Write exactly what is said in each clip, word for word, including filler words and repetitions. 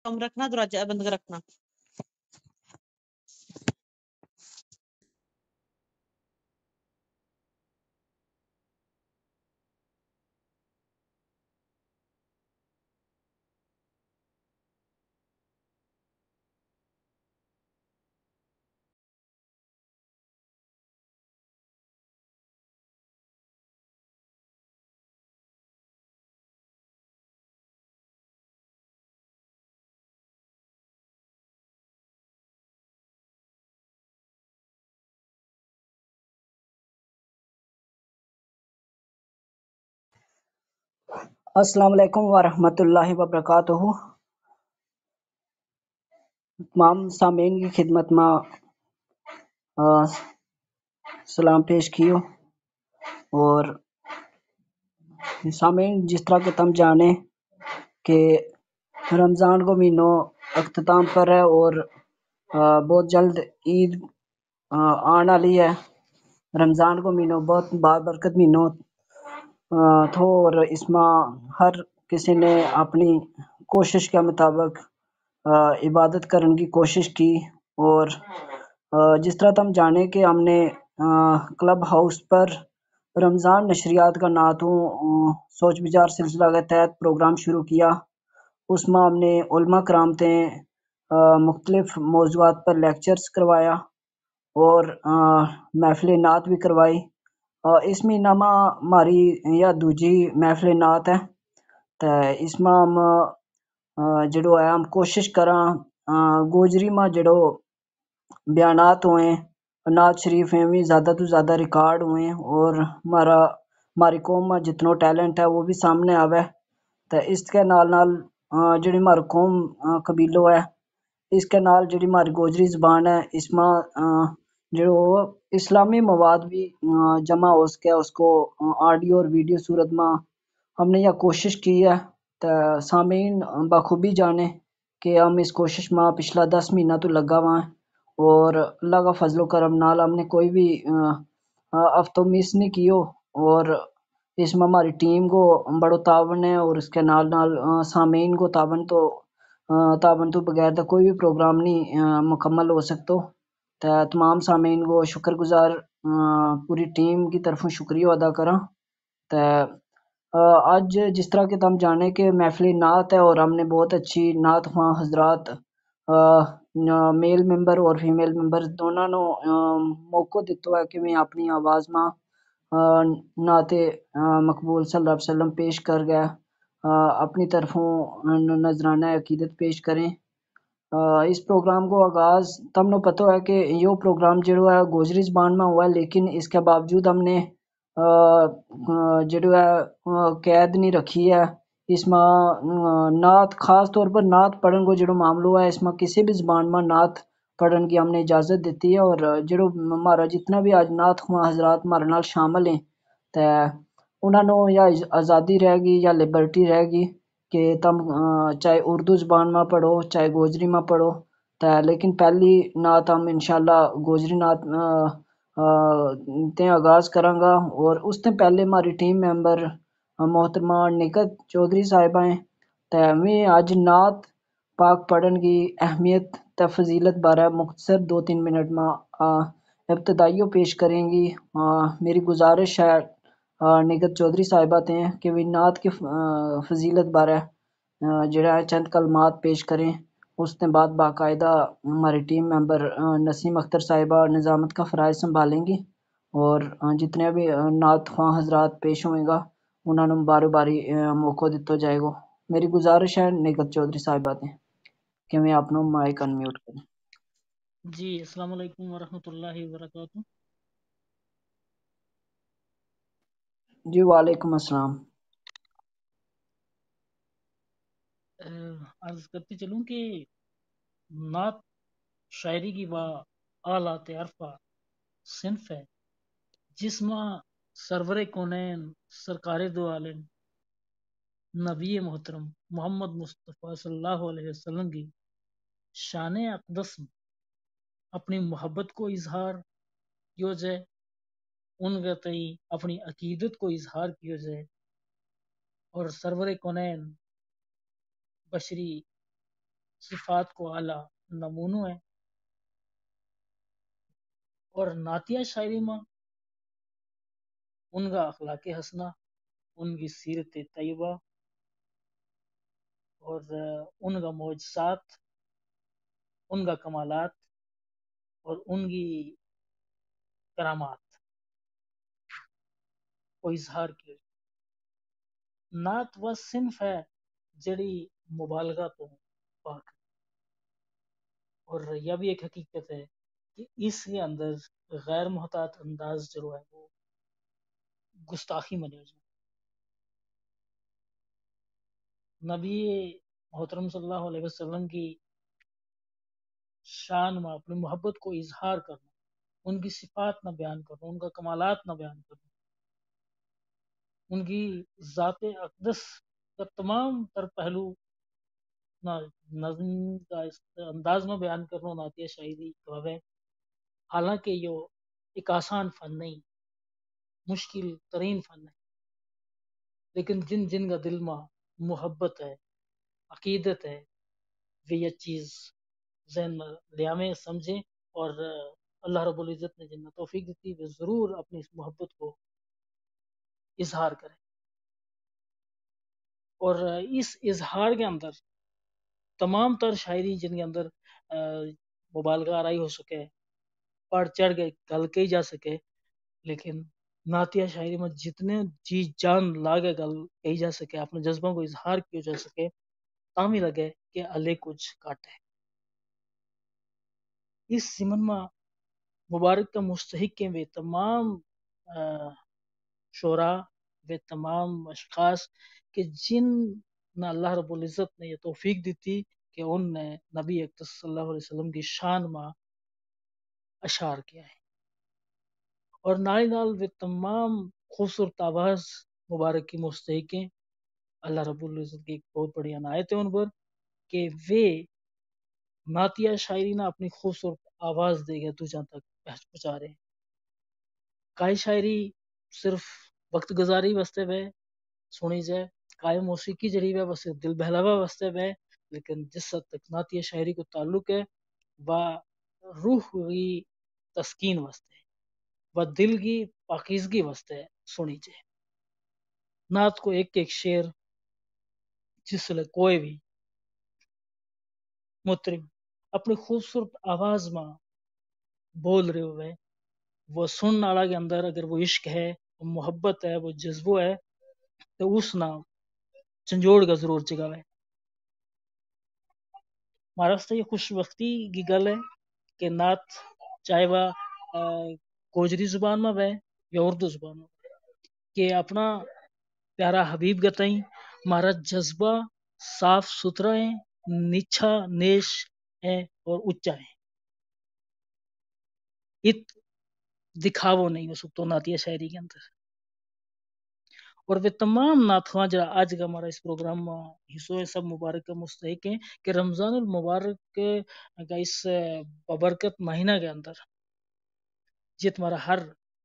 कम रखना, दरवाजा बंद कर रखना। السلام علیکم ورحمۃ اللہ وبرکاتہ۔ تمام سامعین کی خدمت میں آ، سلام پیش کیو۔ اور سامعین، جس طرح کہ تم جانے کہ رمضان کو مہینوں اختتام پر ہے اور آ، بہت جلد عید آ، آنے والی ہے۔ رمضان کو مہینوں بہت بابرکت مہینوں آ، تھو، اور اس میں ہر کسی نے اپنی کوشش کے مطابق آ، عبادت کرنے کی کوشش کی۔ اور آ، جس طرح تم جانے کہ ہم نے آ، کلب ہاؤس پر رمضان نشریات کا نعتوں آ، سوچ بچار سلسلہ کے تحت پروگرام شروع کیا۔ اس میں ہم نے علماء کرام تے آ، مختلف موضوعات پر لیکچرز کروایا اور آ، محفل نعت بھی کروائی۔ آ، اس مہینہ میں ہماری یا دوجی محفل نعت ہے، تے اس میں ہم آ، جڑو ہے ہم کوشش کراں آ، گوجری میں جڑو بیانات ہوئیں، نعت شریف ہیں بھی زیادہ تو زیادہ ریکارڈ ہوئیں، اور ہمارا ہماری قوم میں جتنو ٹیلنٹ ہے وہ بھی سامنے آوے۔ تے اس کے نال نال آ، جڑی ہماری قوم آ، قبیلو ہے، اس کے نال جڑی ہماری گوجری زبان ہے، اس میں آ، جو اسلامی مواد بھی آ، جمع ہو سکے، اس کو آڈیو اور ویڈیو صورت میں ہم نے یہ کوشش کی ہے۔ تے سامعین بخوبی جانے کہ ہم اس کوشش میں پچھلا دس مہینہ تو لگا ہوا ہے، اور اللہ کا فضل و کرم نال ہم نے کوئی بھی آ، آ، ہفتوں مس نہیں کیو، اور اس میں ہماری ٹیم کو بڑو تعاون ہے، اور اس کے نال نال آ، سامعین کو تعاون تو آ، تعاون تو بغیر دا کوئی بھی پروگرام نہیں آ، مکمل ہو سکتو۔ تے تمام سامعین کو شکر گزار آ، پوری ٹیم کی طرفوں شکریہ ادا کراں۔ تے آ، آج جس طرح کہ تم جانے کہ محفل نعت ہے، اور ہم نے بہت اچھی نعت خواں حضرات آ، نا- میل ممبر اور فیمیل ممبر دونوں نو آ، موقع دیتو ہے کہ میں اپنی آواز میں آ، نعت آ، مقبول صلی اللہ علیہ وسلم پیش کر گئے، آ، اپنی طرفوں ن- نذرانہ عقیدت پیش کریں۔ آ، اس پروگرام کو آغاز تم نو پتہ ہے کہ یہ پروگرام جڑو ہے گوجری زبان میں ہوا ہے، لیکن اس کے باوجود ہم نے آ، آ، جڑو ہے آ، قید نہیں رکھی ہے۔ اس میں آ، نعت خاص طور پر نعت پڑھن کو جڑو معاملہ ہے، اس میں کسی بھی زبان میں نعت پڑھن کی ہم نے اجازت دیتی ہے، اور جڑو ہمارا جتنا بھی آج نعت خواں حضرات ہمارے نال شامل ہیں، تے انہاں نو یا آزادی رہے گی یا لبرٹی رہے گی کہ تم آ، چاہے اردو زبان میں پڑھو چاہے گوجری میں پڑھو، تے لیکن پہلی نعت ہم انشاءاللہ گوجری نعت آ، آ، تے آغاز کراں گا۔ اور اس تے پہلے ہماری ٹیم ممبر محترمہ نکت چودھری صاحبہ ہیں، تے میں آج نعت پاک پڑھن کی اہمیت تے فضیلت بارے مختصر دو تین منٹ میں آ، ابتدائیوں پیش کریں گی۔ آ، میری گزارش ہے آ، نگت چودھری صاحبہ تے کہ وہ نعت کی آ، فضیلت بارے آ، جڑا ہے چند کلمات پیش کریں۔ اس کے بعد باقاعدہ ہماری ٹیم ممبر آ، نسیم اختر صاحبہ نظامت کا فرائض سنبھالیں گی، اور آ، جتنے بھی آ، نعت خواں حضرات پیش ہوئیں گا انہوں نے باری باری آ، موقع دیتا جائے گا۔ میری گزارش ہے نگت چودھری صاحبہ تے کہ میں اپنا مائک انمیوٹ کریں۔ جی السلام علیکم ورحمۃ اللہ وبرکاتہ۔ جی وعلیکم السلام۔ اہ، عرض کرتے چلوں کہ نعت شاعری کی با آلات عرفہ صنف ہے، جس میں سرور کونین سرکار دو عالم نبی محترم محمد مصطفیٰ صلی اللہ علیہ وسلم کی شان اقدس میں اپنی محبت کو اظہار کیو جائے، ان کے تئیں اپنی عقیدت کو اظہار کیو جائے، اور سرور کونین بشری صفات کو اعلیٰ نمونو ہے اور نعتیہ شاعری میں ان کا اخلاق حسنہ، ان کی سیرت طیبہ اور ان کا معجزات، ان کا کمالات اور ان کی کرامات کو اظہار کیا۔ نعت وہ صنف ہے جڑی مبالغہ تو پاک، اور یہ بھی ایک حقیقت ہے کہ اس کے اندر غیر محتاط انداز جو ہے وہ گستاخی منی جائے۔ نبی محترم صلی اللہ علیہ وسلم کی شان میں اپنی محبت کو اظہار کرنا، ان کی صفات نہ بیان کرنا، ان کا کمالات نہ بیان کرنا، ان کی ذات اقدس کا تمام تر پہلو نہ نظم کا اس انداز میں بیان کرنا نعتیہ شاعری کا ہے۔ حالانکہ یہ ایک آسان فن نہیں، مشکل ترین فن ہے، لیکن جن جن کا دل میں محبت ہے، عقیدت ہے، وہ یہ چیز ذہن میں لیامے سمجھیں، اور اللہ رب العزت نے جن میں توفیق دیتی وہ ضرور اپنی اس محبت کو اظہار کریں، اور اس اظہار کے اندر تمام تر شاعری جن کے اندر مبالغہ آرائی ہو سکے، پڑھ چڑھ کے گل کہی جا سکے، لیکن نعتیہ شاعری میں جتنے جی جان لاگے گل کہی جا سکے، اپنے جذبوں کو اظہار کیا جا سکے، تاں بھی لگے کہ اللہ کچھ کاٹ ہے۔ اس ضمن میں مبارک کا مستحق ہیں وہ تمام شعراء، وہ تمام اشخاص کہ جن نہ اللہ رب العزت نے یہ توفیق دیتی کہ ان نے نبی اکرم صلی اللہ علیہ وسلم کی شان میں اشعار کیا ہے، اور نال نال وہ تمام خوبصورت آواز مبارک کی مستحق ہیں۔ اللہ رب العزت کی ایک بہت بڑی عنایت ہے ان پر کہ وہ نعتیہ شاعری نہ اپنی خوبصورت آواز دے گئے دوجہاں تک پہنچا رہے ہیں۔ کائی شاعری صرف وقت گزاری واسطے وے سنی جائے، کائی موسیقی جڑی ہے وہ صرف دل بہلاوا واسطے وے، لیکن جس حد تک نعتیہ شاعری کو تعلق ہے وہ روح کی تسکین واسطے، وہ دل کی پاکیزگی واسطے سنی جائے۔ نعت کو ایک ایک شعر جس لئے کوئی بھی مطرب اپنی خوبصورت آواز میں بول رہے ہوئے، وہ سننے والا کے اندر اگر وہ عشق ہے، وہ محبت ہے، وہ جذبہ ہے، تو اس نہ چنجوڑ کا ضرور جگہ ہے۔ ہمارے واسطے یہ خوش بختی کی گل ہے کہ نعت چاہے وہ گوجری زبان میں ہے یا اردو زبان میں، کہ اپنا پیارا حبیب گتائیں ہمارا جذبہ صاف ستھرا ہے، نچھا نیش ہے اور اچا ہے، ات دکھاو نہیں ہو سکتا نعتیہ شاعری کے اندر۔ اور وہ تمام نعتخواں جڑا آج کا ہمارا اس پروگرام میں حصوں سب مبارک کا مستحق ہیں کہ رمضان المبارک کا اس ببرکت مہینہ کے اندر جت ہمارا ہر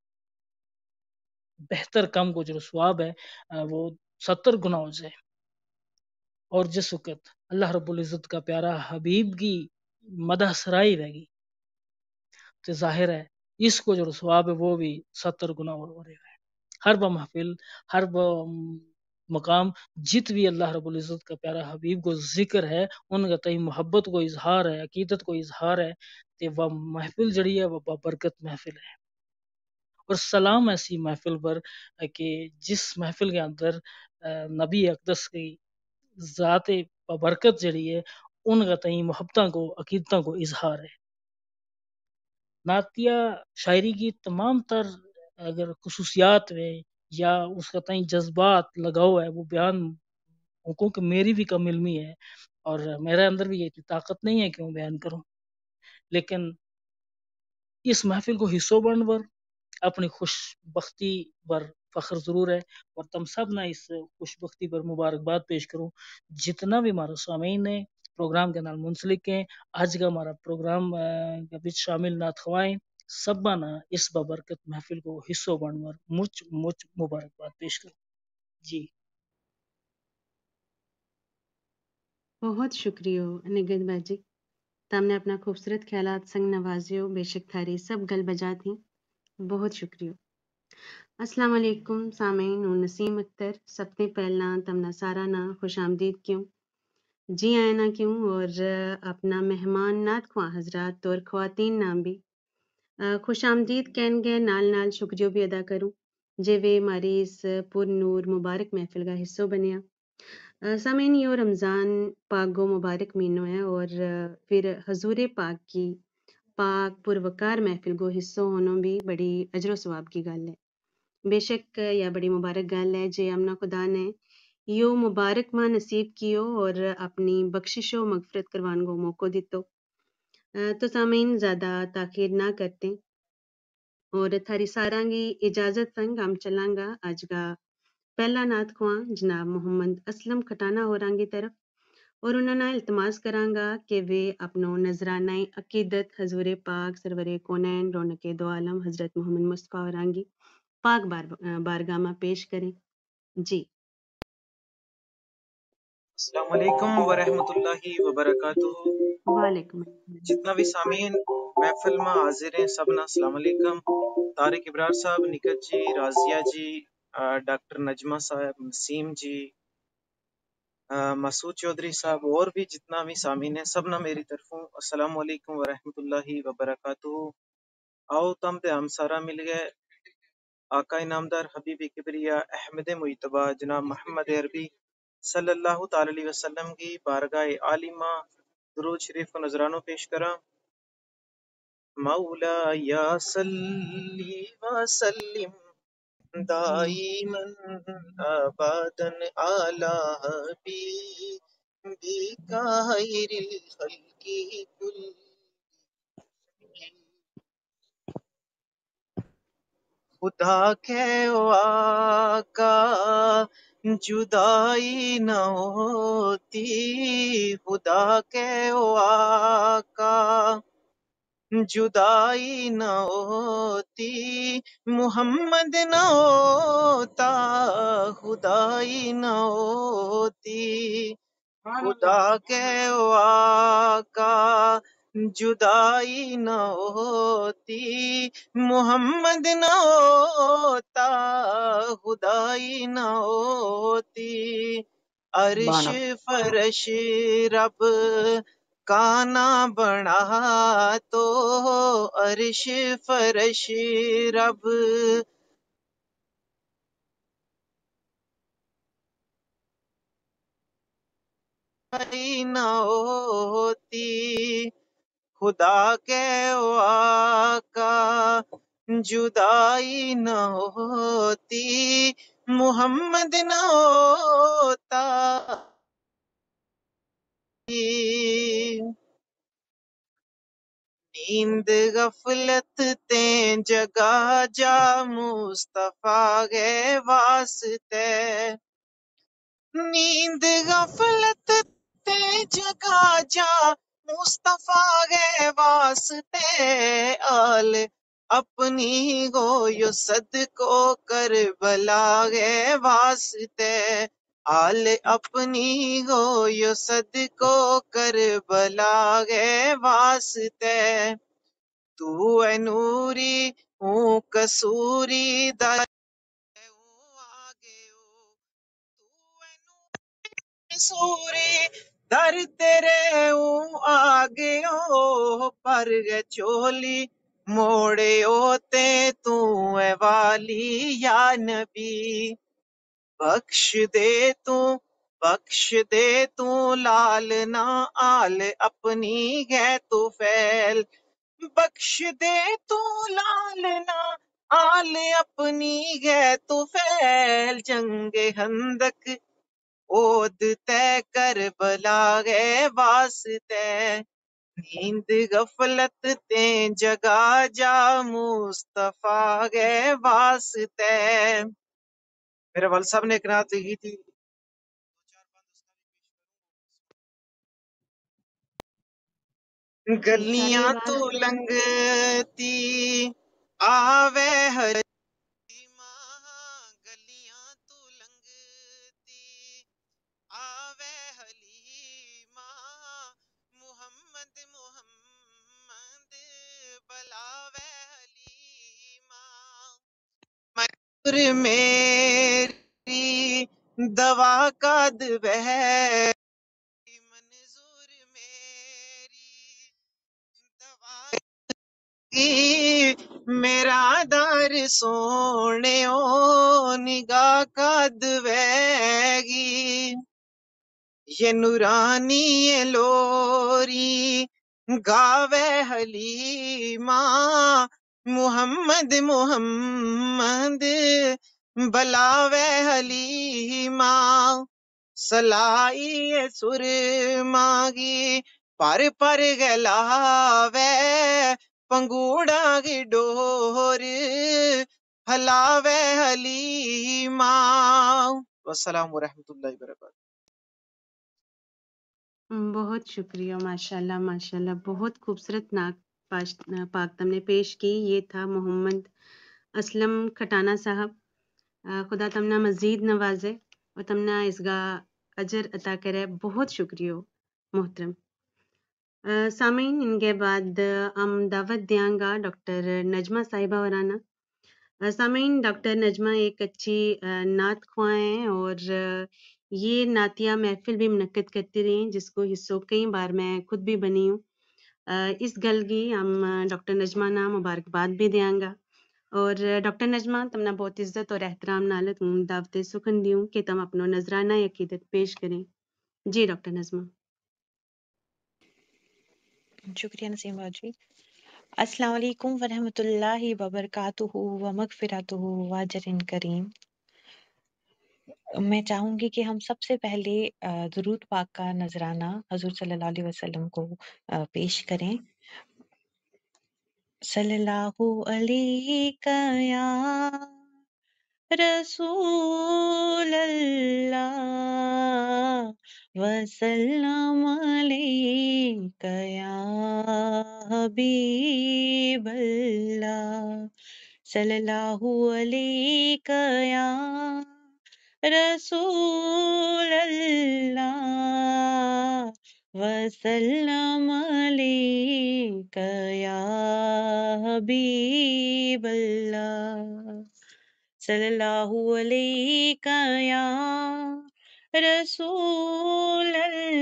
بہتر کام کو جو ثواب ہے وہ ستر گنا ہو جائے، اور جس وقت اللہ رب العزت کا پیارا حبیب کی مدح سرائی رہے گی تو ظاہر ہے اس کو جو ثواب ہے وہ بھی ستر گنا ہو رہے گا۔ ہر وہ محفل، ہر وہ مقام جت بھی اللہ رب العزت کا پیارا حبیب کو ذکر ہے، ان کا تئی محبت کو اظہار ہے، عقیدت کو اظہار ہے، کہ وہ محفل جڑی ہے وہ برکت محفل ہے۔ اور سلام ایسی محفل پر کہ جس محفل کے اندر نبی اقدس کی ذات برکت جڑی ہے ان کا تئی محبتوں کو عقیدتوں کو اظہار ہے۔ نعتیہ شاعری کی تمام تر اگر خصوصیات ہیں یا اس کا تئیں جذبات لگاؤ ہے وہ بیان حقوق کہ میری بھی کم علمی ہے اور میرے اندر بھی یہ طاقت نہیں ہے کہ میں بیان کروں، لیکن اس محفل کو حصوں بن پر اپنی خوش بختی پر فخر ضرور ہے، اور تم سب نہ اس خوش بختی پر مبارکباد پیش کروں جتنا بھی ہمارا سامعین ہے پروگرام کے نال منسلک ہیں۔ آج کا ہمارا پروگرام کے بچ شامل نعت خوائیں سب نہ اس ببرکت محفل کو حصوں بن پر مچ مچ مبارکباد پیش کروں۔ جی बहुत शुक्रिया निगत बाजी तमने अपना खूबसूरत ख्यालात संग नवाजियो बेशक थारी सब गल बजा थी बहुत शुक्रिया अस्सलाम वालेकुम सामीन और नसीम अख्तर सबसे पहला तमना सारा ना खुश आमदीद क्यों जी आए ना क्यों और अपना मेहमान नात ख्वा हजरात और ख्वातीन नाम भी खुश आमदीद कहन गए नाल नाल शुक्रिया भी अदा करूं जे वे हमारी इस पुर नूर मुबारक महफिल का हिस्सा बनिया सामीन यो रमज़ान पाक गो मुबारक महीनों है और फिर हजूर पाक की पाक पुरवकार महफिल गो हिस्सों होना भी बड़ी अजर सवाब की गल है बेशक या बड़ी मुबारक गल है जे अमना खुदा ने यो मुबारक माह नसीब कियो और अपनी बख्शिशो मगफरत करवान गो मौको दितो तो सामीन ज़्यादा ताखीर ना करते और थारी सारांगी इजाज़त संग हम चलांगा आज का पहला नात ख्वां जनाब मोहम्मद असलम खटाना होरांगी तरफ और उन्होंने इल्तमास करांगा कि वे अपनो नजराना अकीदत हजूर पाक सरवरे कोनैन रौनक दो आलम हजरत मोहम्मद मुस्तफ़ा होरांगी पाक बार, बारगाह में पेश करें जी अस्सलाम वालेकुम वरहमतुल्लाहि वबरकातुहू। वालेकुम जितना भी सामीन महफिल में हाजिर हैं सबना अस्सलाम वालेकुम। तारिक इब्रार साहब, निकत जी, राजिया जी, डॉक्टर नजमा साहब, नसीम जी, मसूद चौधरी साहब और भी जितना भी सामीन है सबना मेरी तरफों अस्सलाम वालेकुम वरहमतुल्लाहि वबरकातुहू। आओ तम ते हम सारा मिल गए आका इनामदार हबीब किबरिया अहमद मुइतबा जनाब मोहम्मद अरबी सल्लल्लाहु ताला अलैहि वसल्लम की बारगाह आलिमा दुरूद शरीफ को नजरानों पेश करा। मौला या सल्ली व सल्लिम दाइमन अबदन अला हबीबिका खैरिल खल्की कुल। खुदा के आका जुदाई न होती, खुदा के आका जुदाई न होती, मोहम्मद न होता खुदाई न होती। खुदा के आका जुदाई न होती, मोहम्मद न होता खुदाई न होती। अर्श बाना फरश रब काना बना तो, अर्श फरश रब न होती। खुदा के आका जुदाई न होती, मोहम्मद न होता। नींद गफलत ते जगा जा मुस्तफा के वास्ते, नींद गफलत ते जगा जा मुस्तफा के वास्ते। आल अपनी गोयो सदको कर भला के वास्ते, आल अपनी गोयो सदको कर भला के वास्ते। तू है नूरी हूँ कसूरी दर आगे ओ, तू है नूरी सूरी दर तेरे हूँ आगे ओ। पर गे चोली मोड़े होते तू है वाली या नबी। बख्श दे तू बख्श दे तू लाल ना आल अपनी है तू फैल। बख्श दे तू लाल ना आल अपनी है तू फैल। जंगे हंदक ओद तय कर बला गए वास्ते, नींद गफलत ते जगा जा मुस्तफा गए वास्ते। मेरे वाल साहब ने एक रात लिखी थी, जी सारे गलियां बात तू लंघती आवे हर माँ, गलियां तू लंघती आवे हलीमा। محمد بلاوے حلیمہ منظور میری دوا کا دبہ منظور میری دوا کی میرا دار سونے او نگاہ کا دویگی یہ نورانی لوری گاوے حلیمہ محمد محمد بلاوے حلیمہ سلائی سر ماگی پر پر گلاوے پنگوڑا کی ڈور ہلاوے حلیمہ والسلام ورحمۃ اللہ وبرکاتہ۔ بہت شکریہ، ماشاء اللہ ماشاء اللہ، بہت خوبصورت نعت پاش- پاک تم نے پیش کی۔ یہ تھا محمد اسلم کھٹانہ صاحب۔ آ، خدا تمنا مزید نوازے اور تمنا اس کا اجر عطا کرے۔ بہت شکریہ محترم۔ آ، سامعین، ان کے بعد ہم دعوت دیاں گا ڈاکٹر نجمہ صاحبہ ورانا۔ آ، سامعین، ڈاکٹر نجمہ ایک اچھی آ، نعت خواں ہیں اور آ، یہ نعتیہ محفل بھی منعقد کرتی رہی ہیں، جس کو حصوں کئی بار میں خود بھی بنی ہوں۔ آ، اس گل کی ہم آ، ڈاکٹر نجمہ نا مبارکباد بھی دیاں گا اور آ، ڈاکٹر نجمہ تمنا بہت عزت اور احترام نال تم دعوت سخن دیوں کہ تم اپنا نذرانہ عقیدت پیش کریں۔ جی ڈاکٹر نجمہ۔ شکریہ نسیم باجی۔ السلام علیکم ورحمۃ اللہ وبرکاتہ و مغفراتہ واجر کریم۔ میں چاہوں گی کہ ہم سب سے پہلے آ، درود پاک کا نذرانہ حضور صلی اللہ علیہ وسلم کو آ، پیش کریں۔ صلی اللہ علیہ یا رسول اللہ وسلم علیک یا حبیب اللہ صلی اللہ علیک یا رسول اللہ وسلم علیک یا حبیب اللہ صلی اللہ علیہ یا رسول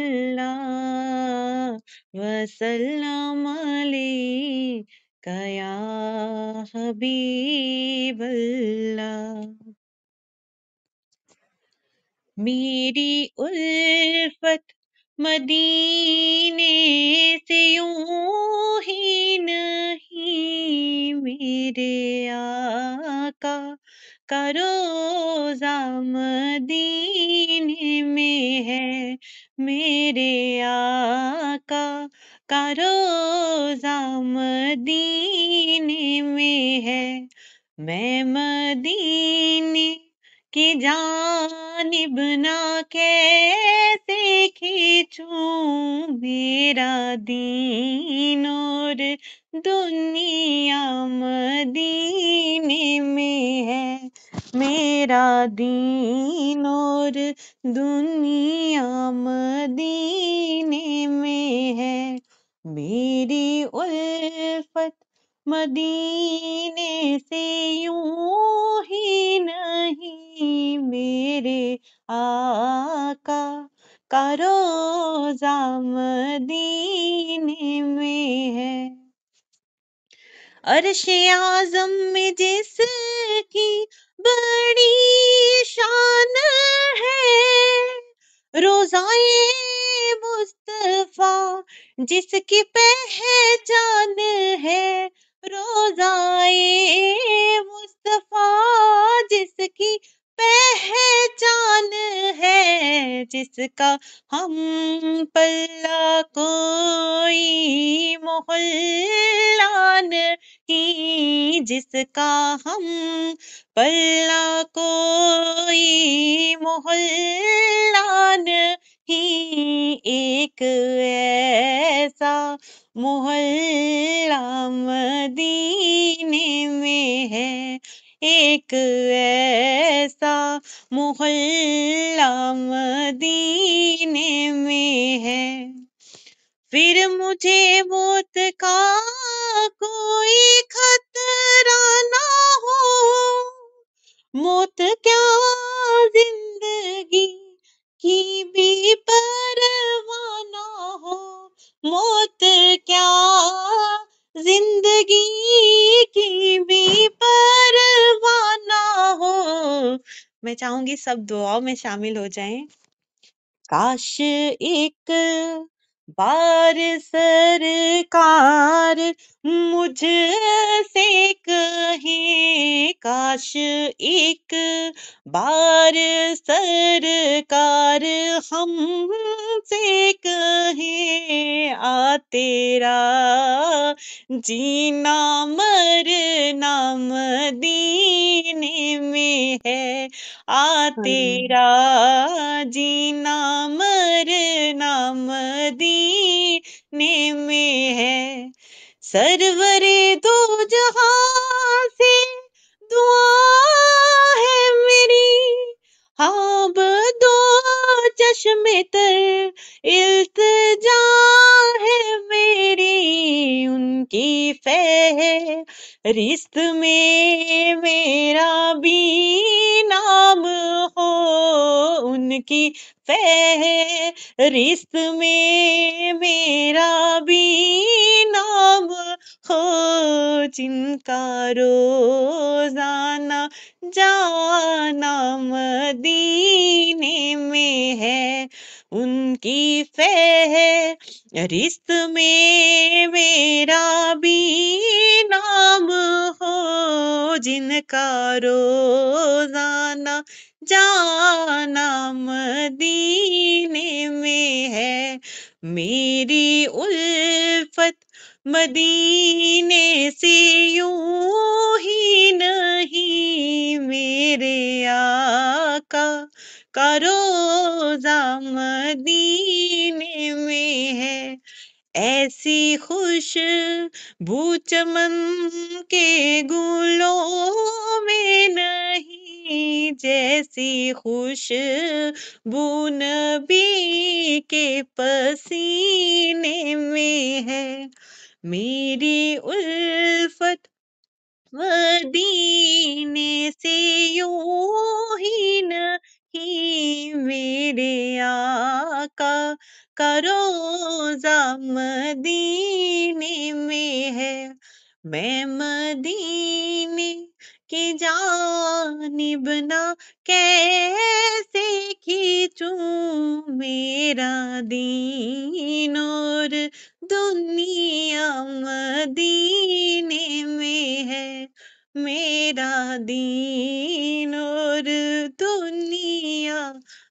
اللہ وسلم علیہ یا حبیب اللہ۔ میری الفت مدینے سے یوں ہی نہیں، میرے آقا کا روضہ مدینے میں ہے، میرے آقا کا روضہ مدینے میں ہے۔ میں مدینے کی جانب نہ کیسے کھینچوں، میرا دین اور دنیا مدینے میں ہے، میرا دین اور دنیا مدینے میں ہے۔ میری الفت مدینے سے یوں ہی نہیں، میرے آقا کا روضہ مدینے میں ہے۔ عرش اعظم میں جس کی بڑی شان ہے، روضائے مصطفیٰ جس کی پہچان ہے، روضائے مصطفیٰ جس کی پہچان ہے، جس کا ہم پلہ کوئی محلہ نہیں، جس کا ہم پلہ کوئی محلہ نہیں، ایک ایسا محلہ مدینے میں ہے، ایک ایسا محلہ مدینے میں ہے۔ फिर मुझे मौत का कोई खतरा ना हो, मौत क्या जिंदगी की भी परवाह ना हो, मौत क्या जिंदगी की भी परवाह ना हो। मैं चाहूंगी सब दुआओं में शामिल हो जाएं। काश एक बार सरकार मुझसे कहे, काश एक बार सरकार हमसे कहे, आ तेरा जीना मरना मदीने में है, आ तेरा जीना मरना मदीने में है। सरवरे दो जहां से दुआ है मेरी, हाँ दो चश्मे तर इल्तिजा है मेरी, उनकी फहरिस्त में मेरा भी नाम हो, उनकी फहरिस्त में मेरा भी नाम हो, जिनका रोजाना जाना मदीने में है, उनकी फहरिस्त में मेरा भी नाम हो, जिनका रोजाना जाना मदीने में है। मेरी उल्फत मदीने से यूं ही नहीं, मेरे आका का रोज़ा मदीने में है। ऐसी खुशबू चमन के गुलों में नहीं, जैसी खुशबू नबी के पसीने में है। मेरी उल्फत मदीने से यूं ही नहीं, मेरे आका का रोज़ा मदीने में है। मैं मदीने की जानिब ना कैसे खींचूं मेरा दीन और दुनिया मदीने में है, मेरा दीन और दुनिया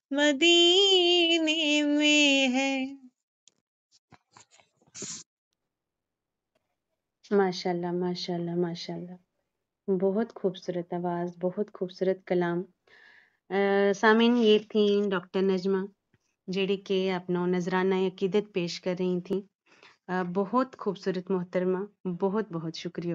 मदीने में है। माशाल्लाह माशाल्लाह माशाल्लाह, बहुत खूबसूरत आवाज़, बहुत खूबसूरत कलाम। अ, सामिन ये थी डॉक्टर नजमा ਜਿਹੜੀ कि अपना नजराना अकीदत पेश कर रही थी। अ, बहुत खूबसूरत मोहतरमा, बहुत बहुत शुक्रिया।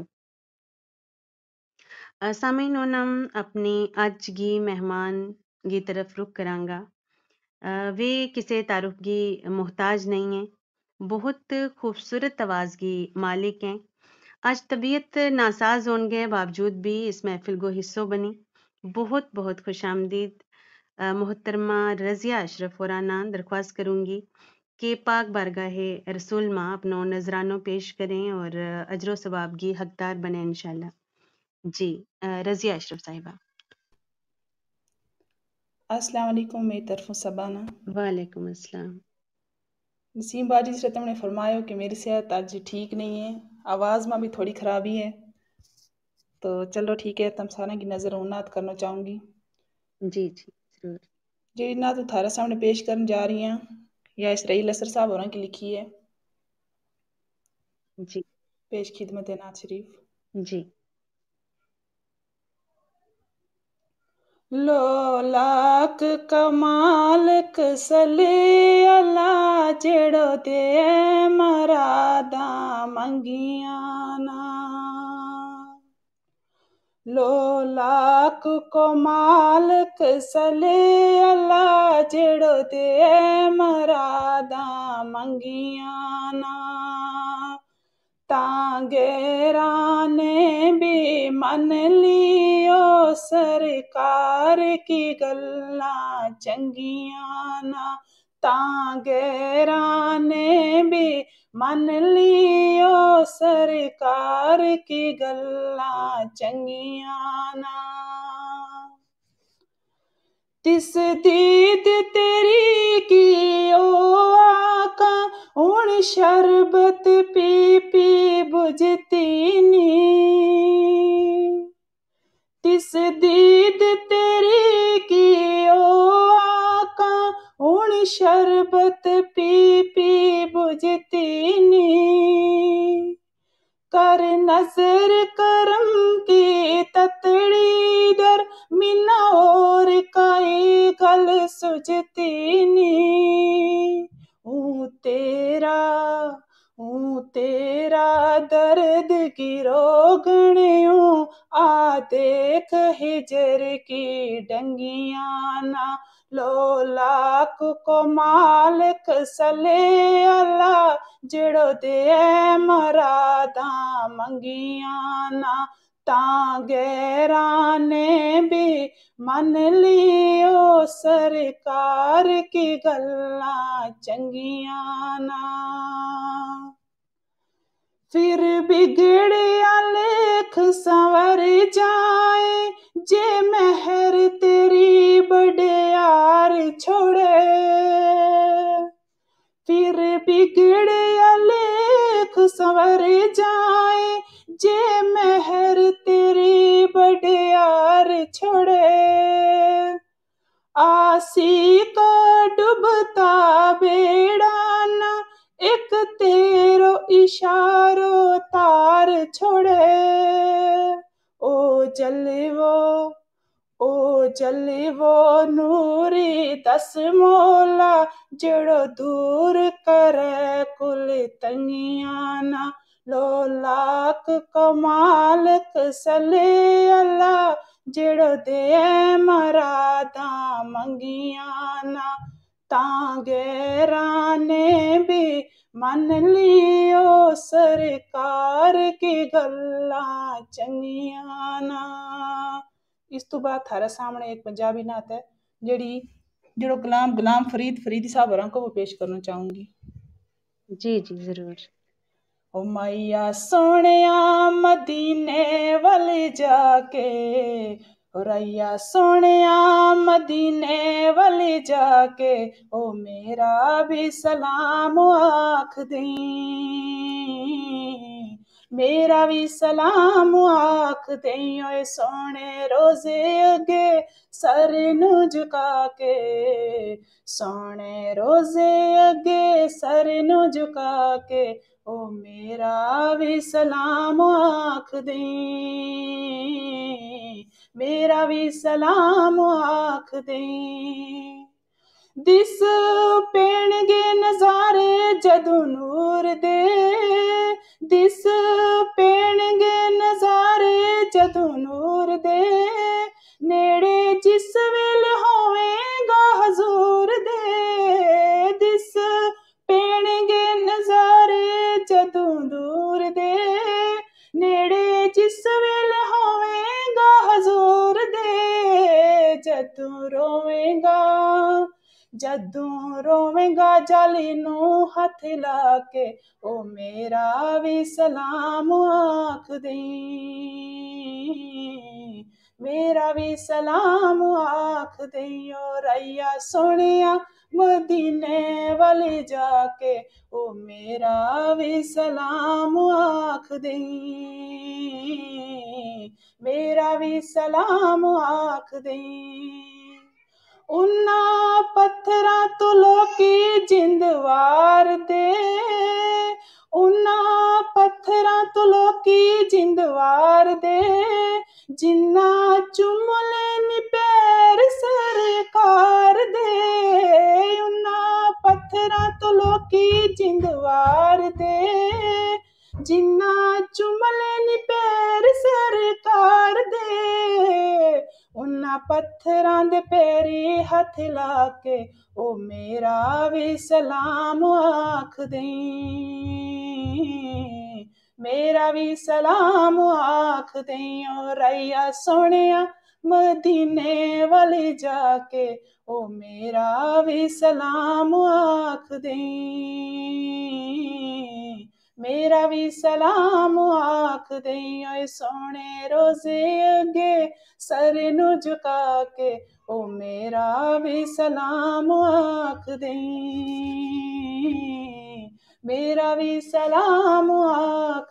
अ, सामीन हुण हम अपनी अज गी मेहमान गी तरफ रुख करांगा। अ, वे किसे तारुफ गी मोहताज नहीं हैं, बहुत खूबसूरत आवाज़ गी मालिक हैं। आज तबीयत नासाज होने के बावजूद भी इस महफिल को हिस्सों बनी। बहुत बहुत खुश आमदीद। मोहतरमा रज़िया अशरफ होराना दरख्वास्त करूँगी कि पाक बारगाहे रसूल माँ अपनों नजरानों पेश करें और अजर सवाब की हकदार बने इंशाल्लाह। जी अ, रज़िया अशरफ साहिबा। अस्सलाम वालेकुम, मेरी तरफों सबाना। वालेकुम अस्सलाम। नसीम बाजी से तुमने फरमायो कि मेरी सेहत आज ठीक नहीं है, आवाज़ में भी थोड़ी खराबी है, तो चलो ठीक है, तुम सारा की नज़र उन्नात करना चाहूँगी। जी जी जरूर। जी नात थारे सामने पेश करने जा रही हैं, या इसराइल असर साहब होना की लिखी है। जी पेश खिदमत नात शरीफ। जी। लो लाख कमालक सले अला जेड़ो ते मरादा मंगिया ना, लो लाख को मालक सले अला जेड़ो ते मरा मुरादां मंगियां ना। तांगेरा ने भी मन लियो सरकार की गल्लां चंगियां ना। तांगेरा ने भी मन लियो सरकार की गल्लां चंगियां ना। तिस दीद तेरी की ओ आका हुण शरबत पी पी बुझती नी। तिस दीद तेरी की ओ आका हुण शरबत पी पी बुझती नी। कर नजर करम की ततड़ी दर मिना और काई गल सुझती नी। ऊ तेरा ऊ तेरा दर्द की रोगणियों आ देख हिजर की डंगियां ना। लो लाख को मालिक सले अल्लाह जेड़ो दे मरादां मंगियां ना। तांगेरा ने भी मन लियो सरकार की गल्लां चंगियां ना। फिर बिगड़िया लेख संवर जाए जे मेहर तेरी बड़यार छोड़े। फिर बिगड़िया लेख संवर जाए जे मेहर तेरी बड़यार छोड़े। आसी का डूबता बेड़ा ना एक तेरो इशारो तार छोड़े। ओ जलवो ओ जलवो नूरी दस मौला जेड़ो दूर करे कुल तंगियां ना। लो लाख कमालक सले अल्लाह जेड़ो दे मरादां मंगियां ना। तांगेरा ने भी मन लियो सरकार की गल्लां चंगियां ना। इस तो बाद थारे सामने एक पंजाबी नात है जेड़ी जेड़ो कलाम गुलाम फरीद फरीदी साहब होरां को वो पेश करना चाहूंगी। जी जी जरूर। ओ मैया सोनिया मदीने वल जाके ओ रैया सोनिया मदीने वल जाके ओ मेरा भी सलाम आख दई। मेरा भी सलाम आख दई ओए सोने रोजे अगे सर नू झुका के। सोने रोजे अगे सर नू झुका के ओ मेरा भी सलाम आख दई। मेरा भी सलाम आख दई। दिस पेणगे नजारे जदों नूर दे। दिस पेणगे नजारे जदों नूर दे। नेड़े जिस वेले होवेगा हजूर दे। दिस पेणगे नजारे जदों दूर दे। नेड़े जिस वेले होवेगा हजूर दे। जदों रोवेगा जदों रोवेगा जाली नू हथ लाके ओ मेरा भी सलाम आख दई। मेरा भी सलाम आख दई ओ रैया सोनिया मदीने वाले जाके ओ मेरा भी सलाम आख दई। मेरा भी सलाम आख दई। उन्ना पत्थरां तो लोकी जिंद वार दे। उन्ना पत्थरां तो लोकी जिंद वार दे। जिन्ना चुम लैनी पैर सरकार दे। उन्ना पत्थरां तो लोकी जिंद वार दे। जिन्ना चुम लैनी पैर सरकार दे। उन्हां पत्थरां दे पैरी हथ ला के ओ मेरा भी सलाम आख देईं, मेरा भी सलाम आख देईं। ओ रैया सोहणिया मदीने वाले जाके ओ मेरा भी सलाम आख देईं, मेरा भी सलाम आख देईं। ओए सोहणे रोजे अगे सर नू झुका के ओ मेरा भी सलाम आख देईं, मेरा भी सलाम आख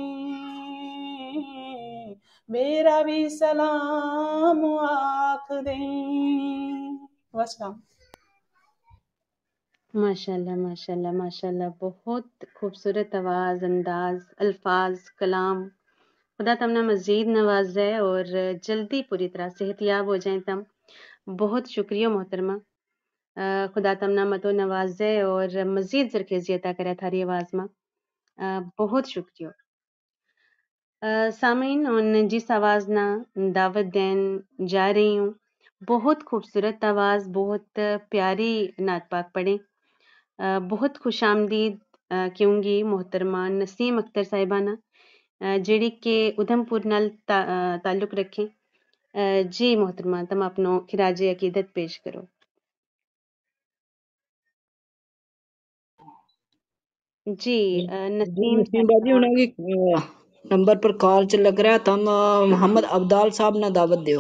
देईं, मेरा भी सलाम आख देईं। वसलाम। माशाल्लाह माशाल्लाह माशाल्लाह, बहुत खूबसूरत आवाज़, अंदाज, अल्फाज, कलाम। खुदा तमना मज़ीद नवाज़े और जल्दी पूरी तरह सेहतियाब हो जाएं तम। बहुत शुक्रिया मोहतरमा। अ, खुदा तमना मतो नवाज़े और मज़ीद ज़रखेज़ी अता करे थारी आवाज़ में। अ, बहुत शुक्रिया। अ, सामीन उन जिस आवाज़ ना दावत देन जा रही हूँ, बहुत खूबसूरत आवाज़, बहुत प्यारी नात पाक पढ़ें। अ, बहुत खुशामदीद अ, कहूँगी मोहतरमा नसीम अख्तर साहिबाना, अ, जेड़ी के उधमपुर नाल ता, अ, ताल्लुक रखें। अ, जी मोहतरमा, तम अपनो खिराजे अकीदत पेश करो। जी अ, जी नसीम नसीम बाजी साहिबा, उन्हें की नंबर पर कॉल च लग रहा है, तम अ, मोहम्मद अब्दाल साहब ना दावत दियो।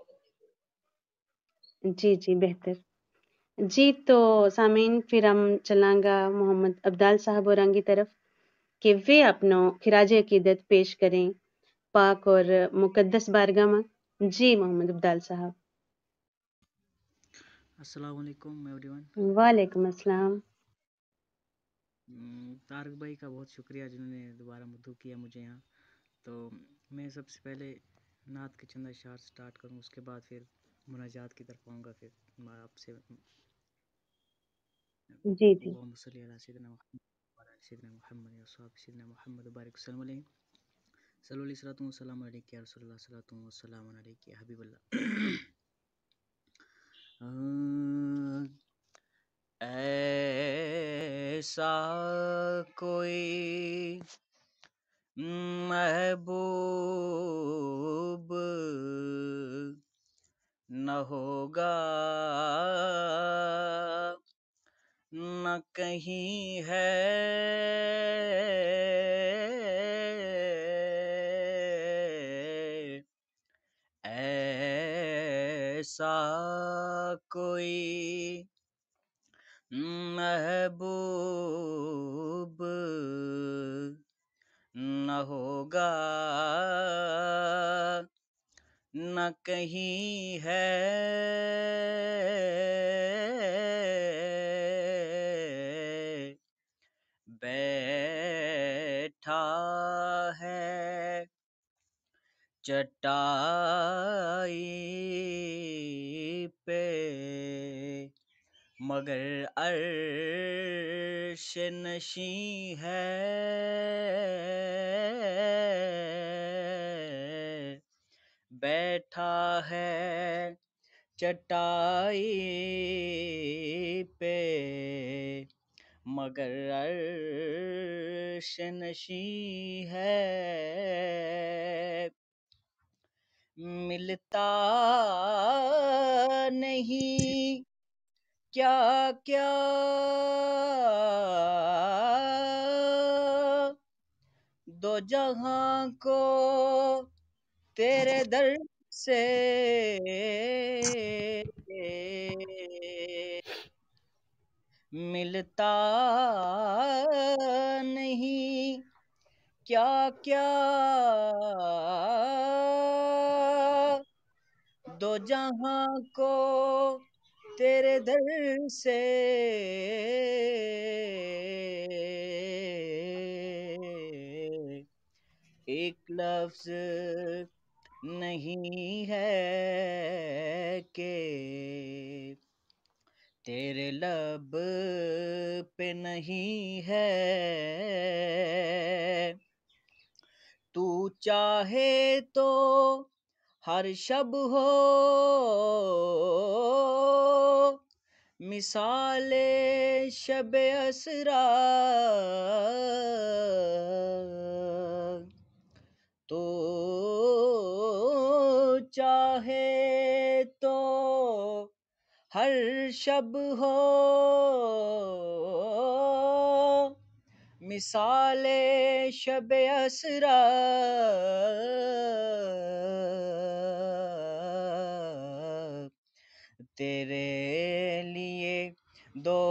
जी जी बेहतर। जी तो सामीन फिर हम चलांगा मोहम्मद अब्दाल साहब और की तरफ कि वे अपनो खिराजे अकीदत पेश करें पाक और मुकद्दस बारगाह में। जी मोहम्मद अब्दाल साहब। अस्सलाम वालेकुम एवरीवन। वालेकुम अस्सलाम। तारक भाई का बहुत शुक्रिया जिन्होंने दोबारा मदू किया मुझे यहाँ। तो मैं सबसे पहले नात के चंद अशार स्टार्ट करूँ, उसके बाद फिर मुनाजात की तरफ आऊँगा। फिर मैं आपसे जी जी अल्लाहुम्मा सल्ली अला सय्यिदिना मुहम्मद व अला आलि सय्यिदिना मुहम्मद व अस्हाबि सय्यिदिना मुहम्मद व बारिक वसल्लम अलैहि सल्लल्लाहु अलैहि वसल्लम अलैहि या रसूलल्लाह सल्लल्लाहु अलैहि वसल्लम अलैहि या हबीबल्लाह। ऐसा कोई महबूब न होगा, न कहीं है ऐसा कोई महबूब न होगा, न कहीं है बैठा है चटाई पे, मगर अर्श नशी है बैठा है चटाई पे, मगर अर्श नशी है मिलता नहीं क्या क्या दो जहां को तेरे दर से, मिलता नहीं क्या क्या दो जहां को तेरे दर से, एक लफ्ज नहीं है कि तेरे लब पे नहीं है, तू चाहे तो ہر شب ہو مثال شب اسرا، تو چاہے تو ہر شب ہو مثال شب اسرا، تیرے لیے دو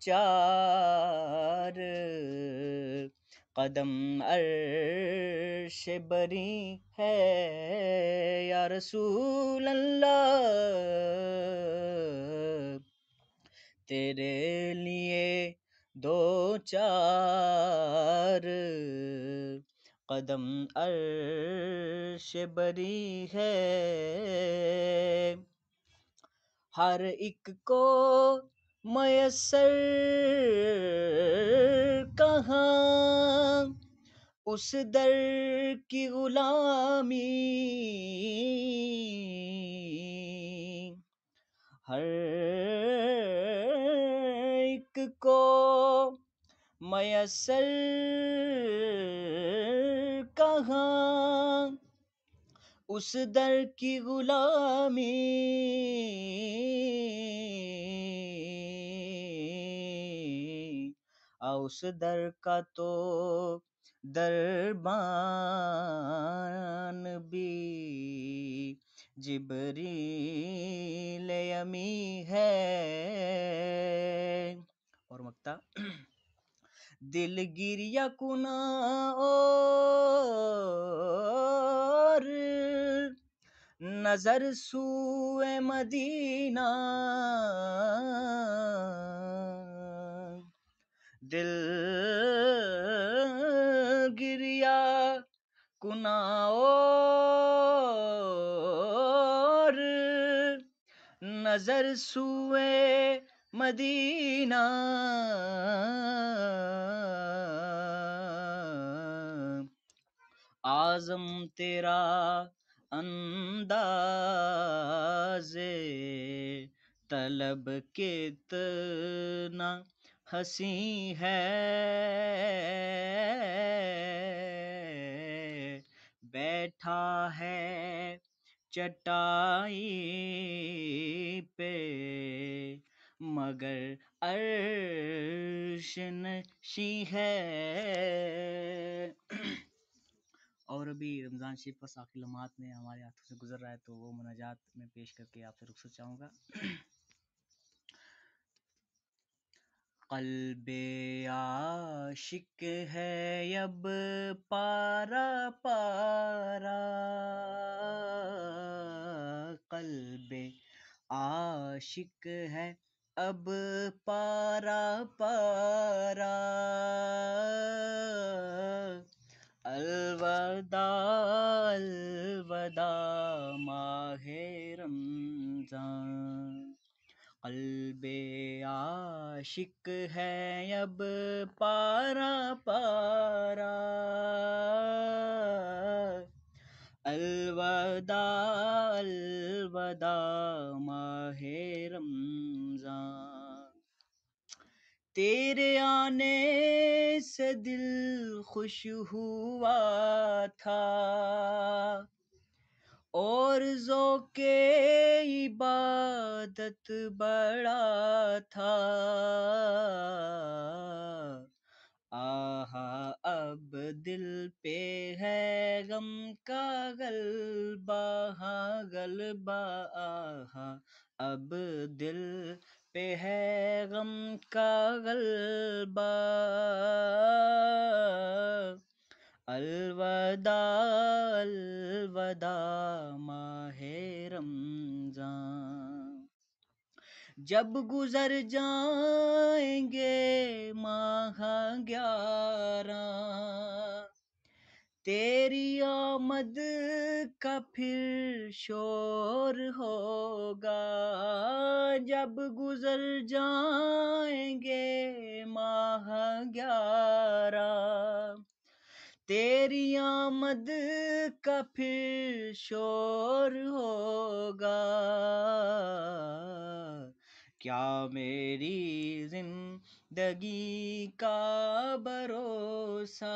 چار قدم عرش بری ہے یا رسول اللہ، تیرے لیے دو چار قدم عرش بری ہے، ہر ایک کو میسر کہاں اس در کی غلامی، ہر ایک کو میسر کہاں اس در کی غلامی، اس در کا تو دربان بھی جبریل امی ہے، اور مقطع دل گریہ کنا اور نظر سوئے مدینہ، دل گریہ کنا اور نظر سوئے مدینہ، اعظم تیرا انداز طلب کتنا حسین ہے، بیٹھا ہے چٹائی پہ مگر عرش نشین ہے۔ اور ابھی رمضان شریف کا آخری لمحات میں ہمارے ہاتھوں سے گزر رہا ہے، تو وہ مناجات میں پیش کر کے آپ سے رخصت چاہوں گا۔ قلب عاشق ہے اب پارا پارا، قلب عاشق ہے اب پارا پارا، الوداع الوداع ماہ رمضان، قلب عاشق ہے اب پارا پارا، الوداع الوداع ماہ رمضان، تیرے آنے سے دل خوش ہوا تھا اور ذوق عبادت بڑا تھا، آہا اب دل پہ ہے غم کا غلبہ، ہاں غلبہ، آہا اب دل پہ ہے غم کا غلبہ، الوداع الوداع ماہ رمضان، جب گزر جائیں گے ماہ گیارہ، تیری آمد کا پھر شور ہوگا، جب گزر جائیں گے ماہ گیارہ، تیری آمد کا پھر شور ہوگا، کیا میری زندگی کا بھروسہ،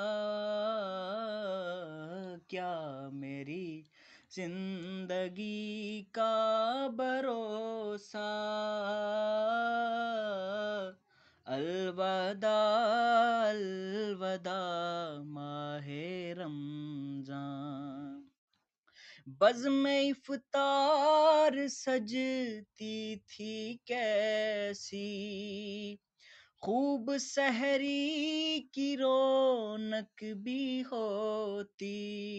کیا میری زندگی کا بھروسہ، الوداع الوداع ماہ رمضان، بزم افطار سجتی تھی کیسی، خوب سحری کی رونق بھی ہوتی،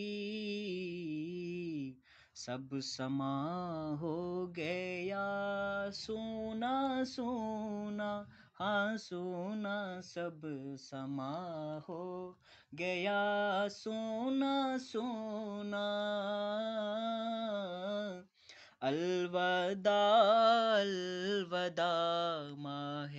سب سما ہو گیا سونا سونا، ہاں سونا سب سما ہو گیا سونا سونا، الوداع الوداع ماہ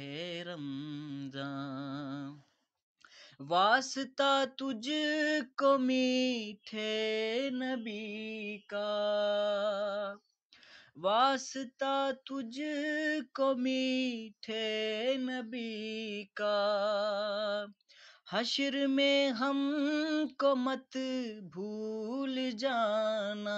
رمضان، واسطہ تجھ کو میٹھے نبی کا، واسطہ تجھ کو میٹھے نبی کا، حشر میں ہم کو مت بھول جانا،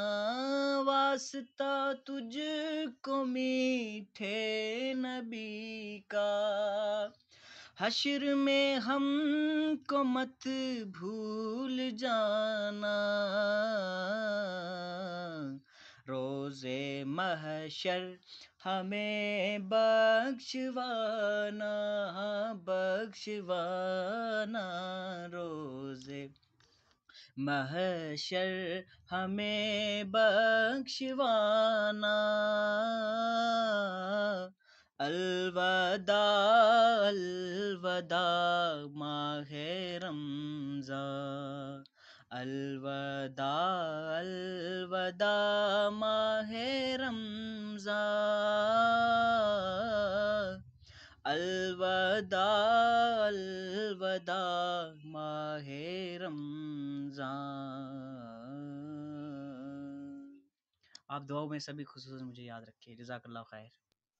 واسطہ تجھ کو میٹھے نبی کا، حشر میں ہم کو مت بھول جانا، روزے محشر ہمیں بخشوانا، بخشوانا، روزے محشر ہمیں بخشوانا، الوداع الوداع ماہ رمضان، الوداع الوداع ماہ رمضان، الوداع الوداع ماہ رمضان۔ آپ دعاؤں میں سبھی خصوصاً مجھے یاد رکھیے، جزاک اللہ خیر۔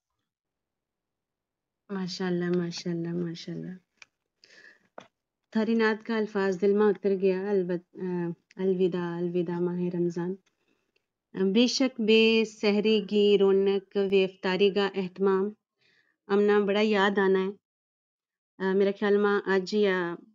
ماشاء اللہ ماشاء اللہ ماشاء اللہ، تھاری نعت کا الفاظ دل میں اتر گیا، الوداع الوداع ماہ رمضان۔ بے شک بے سحری کی رونق وے افطاری کا اہتمام امنا بڑا یاد آنا ہے، میرا خیال میں آج یا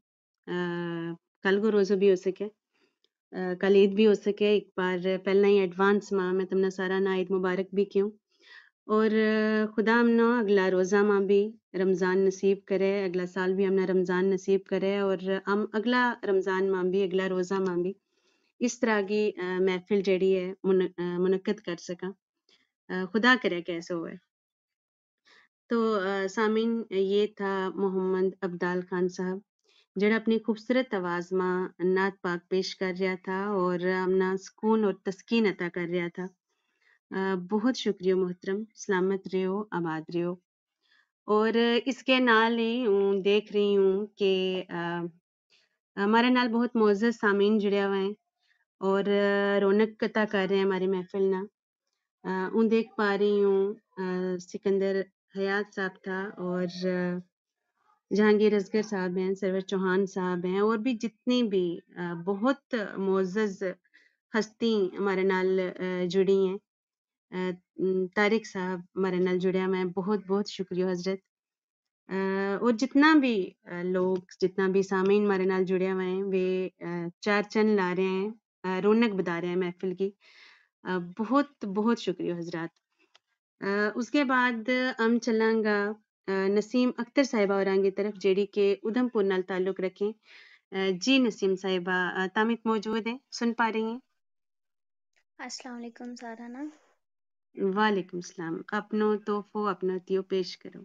کل کو روزہ بھی ہو سکے، کل عید بھی ہو سکے، ایک بار پہلے ہی ایڈوانس ماں میں تمنا سارا نا عید مبارک بھی کیوں، اور خدا ہمنا اگلا روزہ ماں بھی رمضان نصیب کرے، اگلا سال بھی ہمنا رمضان نصیب کرے، اور ہم اگلا رمضان ماں بھی اگلا روزہ ماں بھی اس طرح کی محفل جڑی ہے منعقد کر سکا، خدا کرے کہ ایسا ہوئے۔ تو سامعین، یہ تھا محمد عبدال خان صاحب جڑا اپنی خوبصورت آواز ماں نعت پاک پیش کر رہا تھا اور ہمنا سکون اور تسکین عطا کر رہا تھا۔ بہت شکریہ محترم، سلامت رہو، آباد رہو۔ اور اس کے نال ہی دیکھ رہی ہوں کہ ہمارے نال بہت معزز سامعین جڑے ہوئے ہیں اور رونق عطا کر رہے ہیں ہماری محفل نہ، ان دیکھ پا رہی ہوں سکندر حیات صاحب تھا اور جہانگیر اصغر صاحب ہیں، سرور چوہان صاحب ہیں، اور بھی جتنی بھی بہت معزز ہستی ہمارے نال جڑی ہیں، طارق صاحب ہمارے نال جڑے ہوئے ہیں، بہت بہت شکریہ حضرت، اور جتنا بھی لوگ جتنا بھی سامعین ہمارے نال جڑے ہوئے ہیں وہ چار چند لا رہے ہیں، رونق بتا رہے ہیں محفل کی، بہت بہت شکریہ حضرات۔ اس کے بعد ہم چلیں گا نسیم اختر صاحبہ اوران کی طرف، جیڑی کہ ادھم پور نال تعلق رکھیں۔ جی نسیم صاحبہ تامت موجود ہیں، سن پا رہی ہیں؟ السلام علیکم سارا۔ وعلیکم السلام، اپنو توفو اپنا تیو پیش کرو۔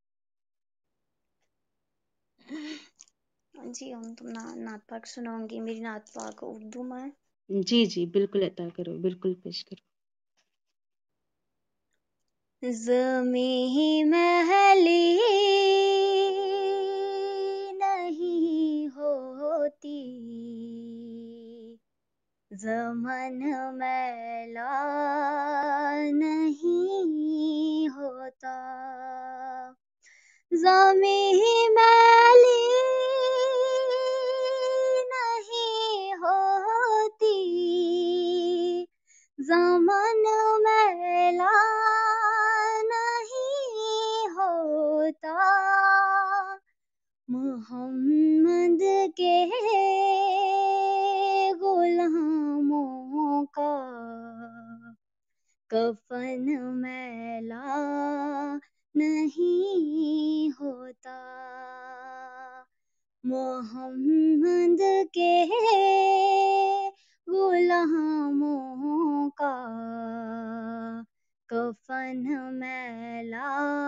جی ہم تم نعت پاک سناؤں گی، میری نعت پاک اردو میں۔ جی جی بالکل عطا کرو، بالکل پیش کرو۔ زمیں محلی نہیں ہوتی ज़मन मैला नहीं होता, ज़मीं मैली नहीं होती, ज़मन मैला नहीं होता, मोहम्मद के गुलामों का कफन मैला नहीं होता, मोहम्मद के गुलामों का कफन मैला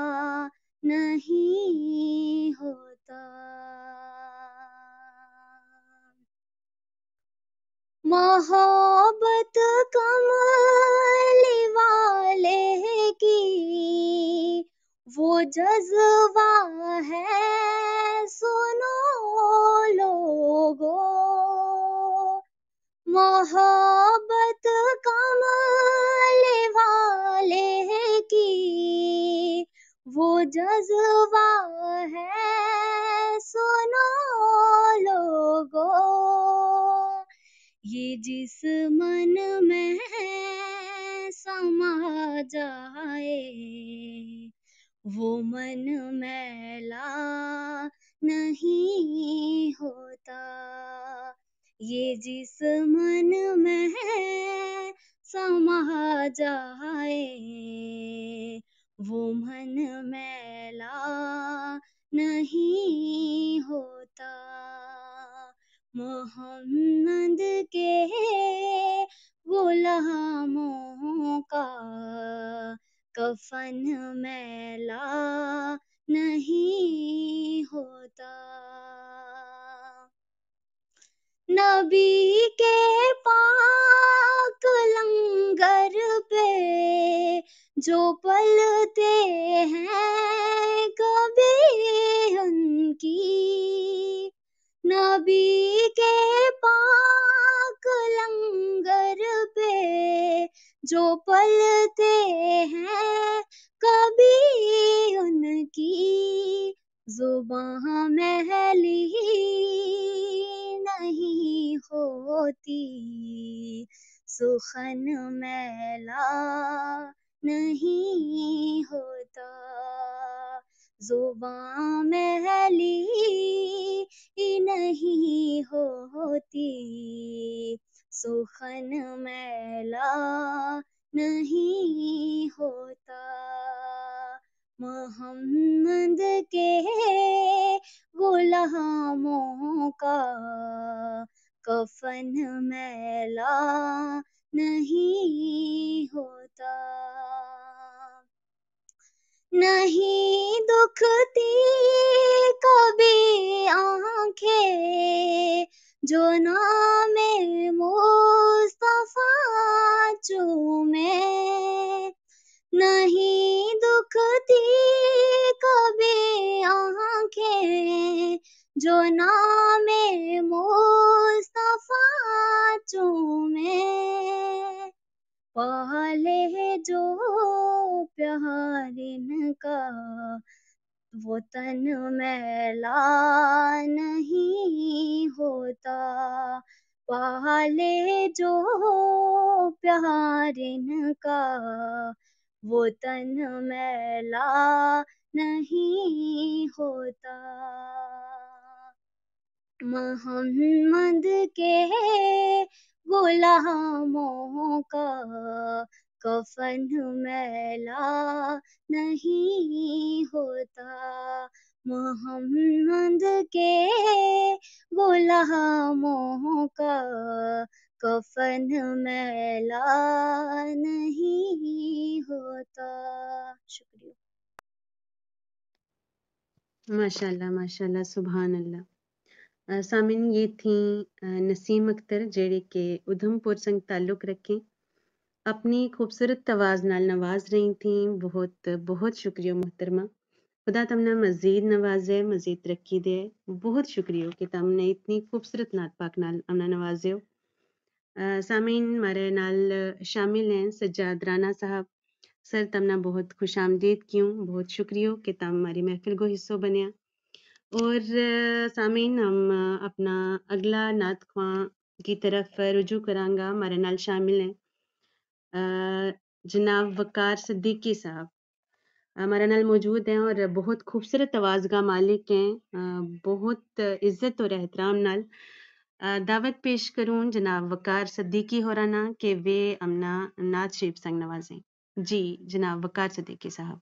नहीं होता। मोहब्बत कमली वाले की वो जज्बा है सुनो लोगो, मोहब्बत कमली वाले की वो जज्बा है सुनो लोगो, ये जिस मन में समा जाए वो मन मैला नहीं होता, ये जिस मन में समा जाए वो मन मैला नहीं होता, मोहम्मद के गुलामों का कफन मैला नहीं होता, नबी के पाक लंगर पे जो पलते हैं कभी उनकी, नबी के पाक लंगर पे जो पलते हैं कभी उनकी ज़ुबां मैली नहीं होती, सुखन मैला नहीं होता, ज़ुबां मैली नहीं होती, सुखन मैला नहीं होता, मोहम्मद के गुलामों का कफन मैला नहीं होता, नहीं दुखती कभी आँखें जो नामे मुस्तफा चूमे, नहीं दुखती कभी आँखें जो नामे मुस्तफा चूमे, पाले जो प्यार इनका वो तन मैला नहीं होता, पाले जो प्यार इनका वो तन मैला नहीं होता, मोहम्मद के गुलामों का कफन मैला नहीं होता, मोहम्मद के गुलामों का कफन मैला नहीं होता। शुक्रिया। माशाल्लाह माशाल्लाह सुभान अल्लाह। अ, सामिन ये थी अ, नसीम अख्तर जेड़े के उधमपुर संग ताल्लुक रखें, अपनी खूबसूरत तवाज़ नाल नवाज रही थी। बहुत बहुत शुक्रिया मोहतरमा, खुदा तमने मज़ीद नवाजे, मज़ीद तरक्की दे। बहुत शुक्रिया कि तमने इतनी खूबसूरत नात पाक नाल हमने नवाजे हो। सामीन हमारे नाल शामिल हैं सज्जाद राना साहब। सर तमना बहुत खुश आमदीद क्यों, बहुत शुक्रिया कि तम हमारी महफिल को हिस्सों बनिया। और सामीन हम अपना अगला नात ख्वां की तरफ रुजू करांगा। हमारे नाल शामिल हैं जनाब वकार सिद्दीकी साहब, हमारे नाल मौजूद हैं और बहुत खूबसूरत आवाज़ का मालिक हैं। बहुत इज्जत और एहतराम नाल दावत पेश करूं जनाब वकार सिद्दीकी होराना के वे अमना नात शरीफ संग नवाजें। जी जनाब वकार सिद्दीकी साहब।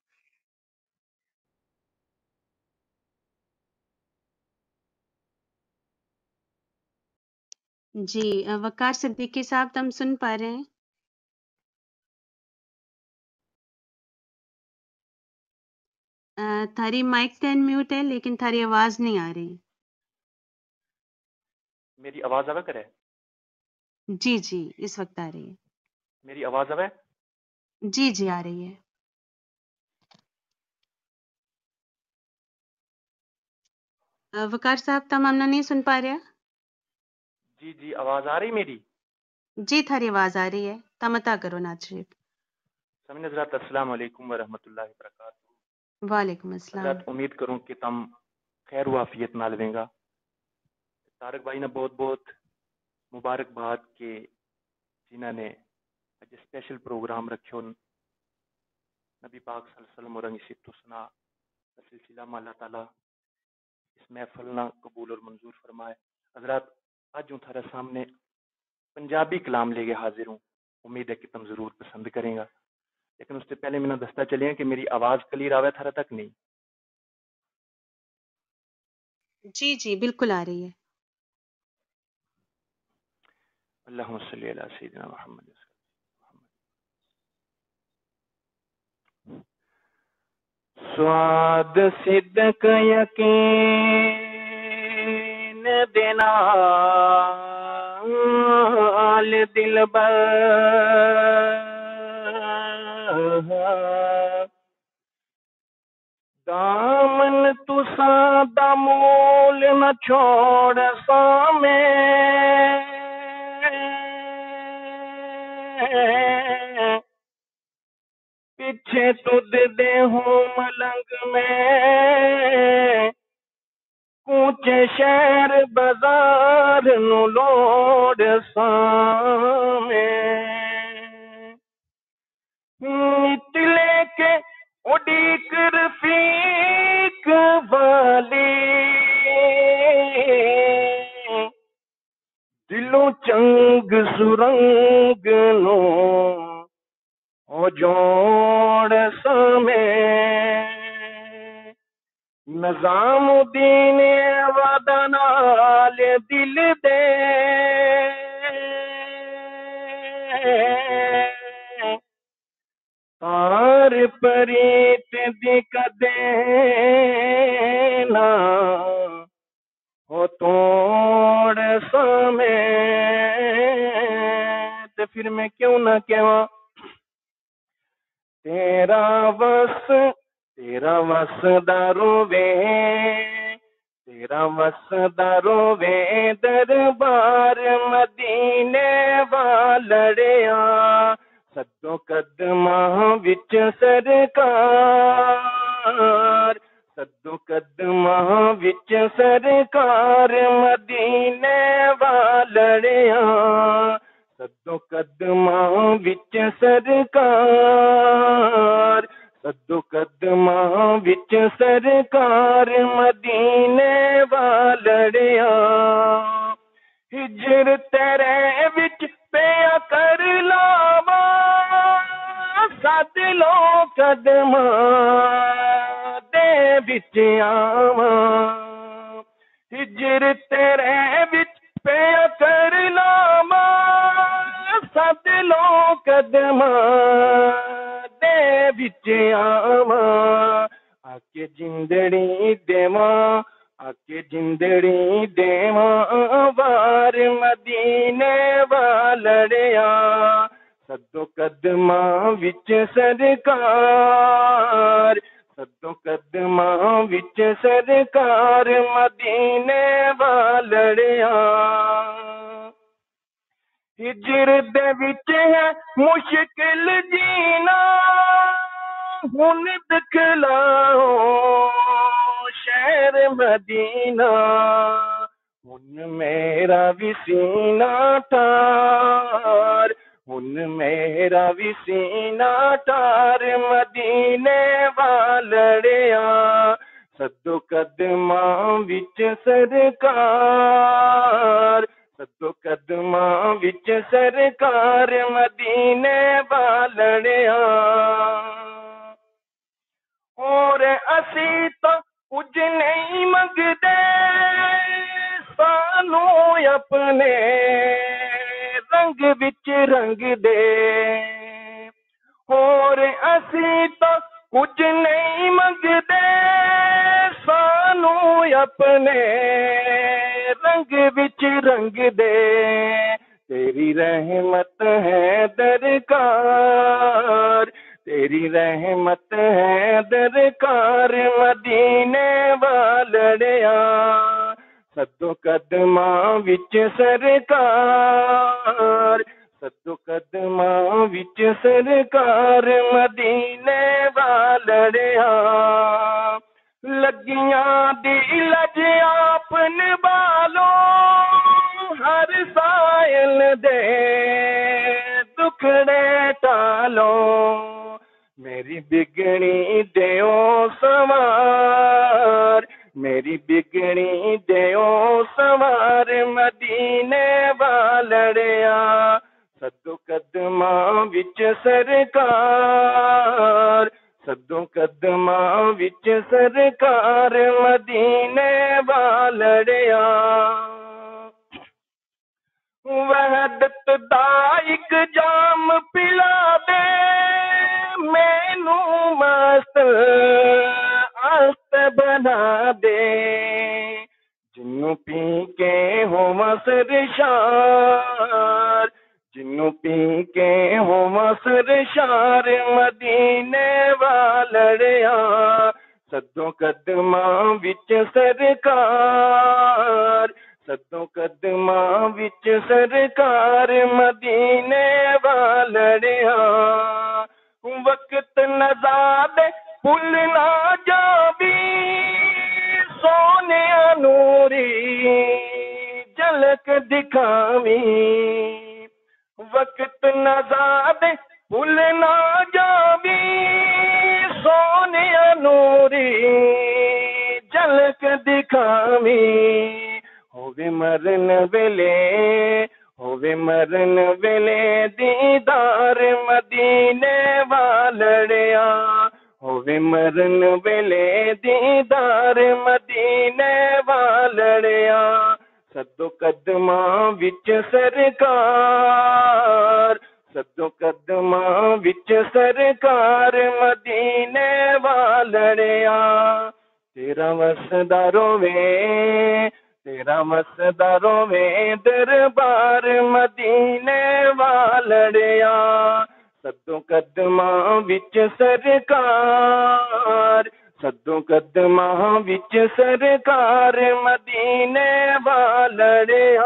जी वकार सिद्दीकी साहब तुम सुन पा रहे हैं? थारी माइक तो अनम्यूट है लेकिन थारी आवाज नहीं आ रही। मेरी आवाज आवे करे? जी जी इस वक्त आ रही है। मेरी आवाज आवे? जी जी आ रही है। वकार साहब तुम हमने नहीं सुन पा रहे? जी जी आवाज आ रही मेरी? जी थारी आवाज आ रही है। तुम अता करो नात शरीफ। समीन हज़रात अस्सलाम वालेकुम व रहमतुल्लाहि व बरकातहू। वालेकुम अस्सलाम। हज़रात उम्मीद करूं कि तुम खैर व आफियत नाल वेंगा। तारक भाई ने बहुत बहुत मुबारकबाद के जिन्हों ने आज स्पेशल प्रोग्राम रखियो नबी पाक सल्लल्लाहु अलैहि वसल्लम और सितो सना सिलसिला में अल्लाह ताला इस महफिल ना कबूल और मंजूर फरमाए। हज़रात आज हूँ थारे सामने पंजाबी कलाम लेके हाजिर हूँ। उम्मीद है कि तुम जरूर पसंद करेंगे, लेकिन उससे पहले मैंने दस्ता चलिए कि मेरी आवाज क्लियर आवे थारे तक नहीं? जी जी बिल्कुल आ रही है। अल्लाहुम्मा सल्ली अला सय्यिदिना मुहम्मद। स्वाद सिद्दक यकीन देना आल दिलबर दामन तुसा दामूल न छोड़ सामे पीछे तुद दे हूँ मलंग में कूचे शहर बाजार नु लोड़ सामे निकले के उड़ीक रफीक वाली दिलों चंग सुरंग नो ओ जोड़ समे निजामुद्दीन वदनाल दिल दे तार परीत दिक देना हो तोड़ समे। तो फिर मैं क्यों ना कहवा तेरा वस तेरा वस दारो वे तेरा वस दारो वे दरबार मदीने वालड़िया सद्दो कदमा विच सरकार सद्दो कदमा विच सरकार मदीने वालड़िया सद्दो कदमा विच सरकार सद्दो कदमा विच सरकार मदीने वालड़िया हिजर तेरे विच पिया कर लावा सद लो कदमा दे विच आवा हिजर तेरे विच पिया कर लावा सद लो कदमा दे विच आवा आके जिंदड़ी देवा आके जिंदड़ी देवा वार मदीने वालड़िया सद्दो कदमा विच सरकार सद्दो कदमा विच सरकार मदीने वालड़िया ہجر دے وچ ہے مشکل جینا ہن دکھلاؤ شہر مدینہ ہن میرا بھی سینہ ٹار ہن میرا بھی سینہ ٹار مدینے والڑیا سدو قدماں وچ سرکار سدو قدماں وچ سرکار مدینے والڑیا اور اسی تو کچھ نہیں منگدے سانو اپنے رنگ وچ رنگ دے اور اسی تو کچھ نہیں منگدے سانو اپنے رنگ وچ رنگ دے تیری رحمت ہے درکار تیری رحمت ہے درکار مدینے والڑیا سدو قدماں وچ سرکار سدو قدماں وچ سرکار مدینے والڑیا لگیاں دی لج آپ نبالو ہر سائل دے دکھڑے ٹالو میری بگڑی دیو سوار میری بگڑی دیو سوار مدینے والڑیا سدو قدماں وچ سرکار سدو قدماں وچ سرکار مدینے والڑیا وحدت دا ایک جام پلا دے مینو مست آست بنا دے جنوں پی کے ہوا سرشار جنوں پی کے ہوا سرشار مدینے والڑیا سدو قدماں وچ سرکار سدو قدماں وچ سرکار مدینے والڑیا وقت نزاد پل نہ جاوی سونے نوری جھلک دکھاوی وقت نزاد پل نہ جاوی سونے نوری جھلک دکھاوی ہووے مرن ویلے ہووے مرن ویلے دیدار مدینے والڑیا ہووے مرن ویلے دیدار مدینے والڑیا سدو قدماں وچ سرکار سدو قدماں وچ سرکار مدینے والڑیا تیرا وسدا روے تیرا وسدا روے دربار مدینے والڑیا سدو قدماں وچ سرکار سدو قدماں وچ سرکار مدینے والڑیا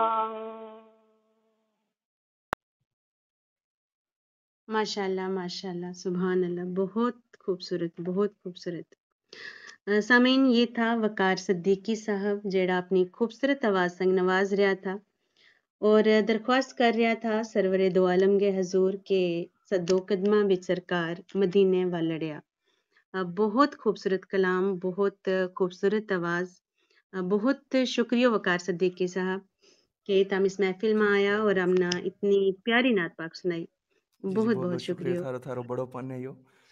ماشاء اللہ ماشاء اللہ سبحان اللہ بہت خوبصورت بہت خوبصورت سامعین یہ تھا وقار صدیقی صاحب جیڑا اپنی خوبصورت آواز سنگ نواز رہا تھا اور درخواست کر رہا تھا سرور دو عالم کے حضور کے سدو قدماں وچ سرکار مدینے والڑیا بہت خوبصورت کلام بہت خوبصورت آواز بہت شکریہ وقار صدیقی صاحب کہ تم اس محفل میں آیا اور ہم نے اتنی پیاری نعت پاک سنائی بہت بہت شکریہ تھارو تھارو بڑو پن ہے یو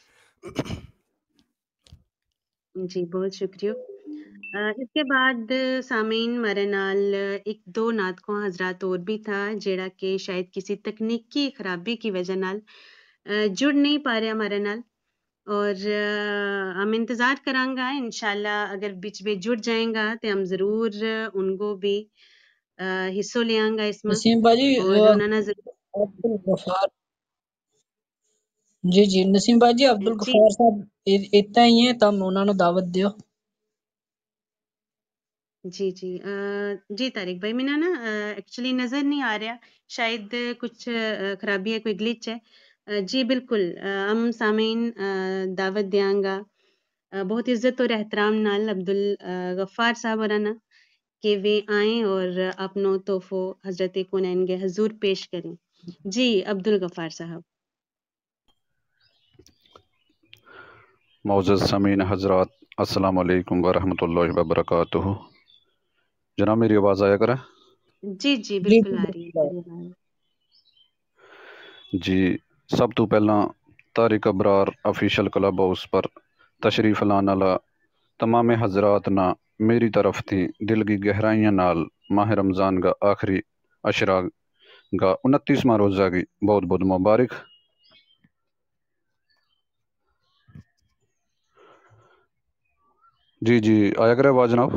جی بہت شکریہ اس کے بعد سامعین ہمارے نال ایک دو نعت خواں حضرات اور بھی تھا جیڑا کہ شاید کسی تکنیکی خرابی کی وجہ نال جڑ نہیں پا رہا ہمارے نال اور ہم انتظار کریں گا انشاءاللہ اگر بیچ میں جڑ جائیں گا تو ہم ضرور ان کو بھی حصہ لے آئیں گا اس میں نسیم باجی اور انہوں نے ضرور عبدالغفار جی جی نسیم باجی عبدالغفار جی صاحب اتنا ہی ہے تم انہوں نے دعوت دیو جی جی अ, जी तारिक भाई मैंने ना एक्चुअली नज़र नहीं आ रहा शायद कुछ अ, खराबी है कोई ग्लिच है अ, जी बिल्कुल अ, हम सामीन अ, दावत देंगा अ, बहुत इज्जत और एहतराम नाल अब्दुल अ, गफ्फार साहब वराना कि वे आएं और अपनो तोहफो हजरत कुनैन के हजूर पेश करें जी अब्दुल गफ्फार साहब मोअज़्ज़ज़ समीन हज़रात अस्सलाम वालेकुम वरहमतुल्लाहि वबरकातुहू। जनाब मेरी आवाज़ आया करे? जी जी जी बिल्कुल जी आ रही है बिल्कुल। बढ़िया आ रही है। जी सब तो पहला Tariq Abrar official club house पर तशरीफ लाने वाला तमाम हजरात ना मेरी तरफ थी दिल की गहराइयां नाल माह रमज़ान का आखिरी अशरा का उनतीसवां रोज़ा की बहुत बहुत मुबारक। जी जी आया करे आवाज़ जनाब?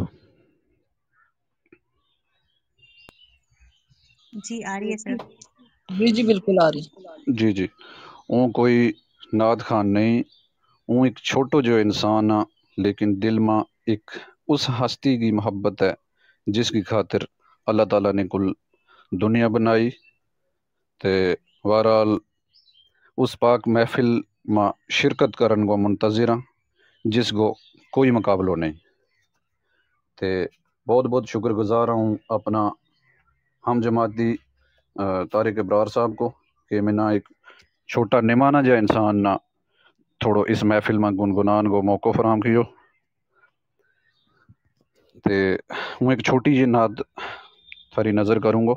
जी आ रही है सर। जी जी बिल्कुल आ रही। जी जी ऊँ कोई नाद खान नहीं, ऊँ एक छोटो जो इंसान आ लेकिन दिल में एक उस हस्ती की मोहब्बत है जिसकी खातिर अल्लाह ताला ने कुल दुनिया बनाई। ते बहरहाल उस पाक महफिल में शिरकत करन को मुंतज़िर हाँ जिसको कोई मुकाबलो नहीं। ते बहुत बहुत शुक्रगुजार हूँ अपना हम जमाती अ, तारिक इब्रार साहब को कि मैंने एक छोटा निमाना जा इंसान ना थोड़ो इस महफिल में गुनगुनान को मौको फराम कियो। ते हूँ एक छोटी जी नाद थारी नज़र करूँगा।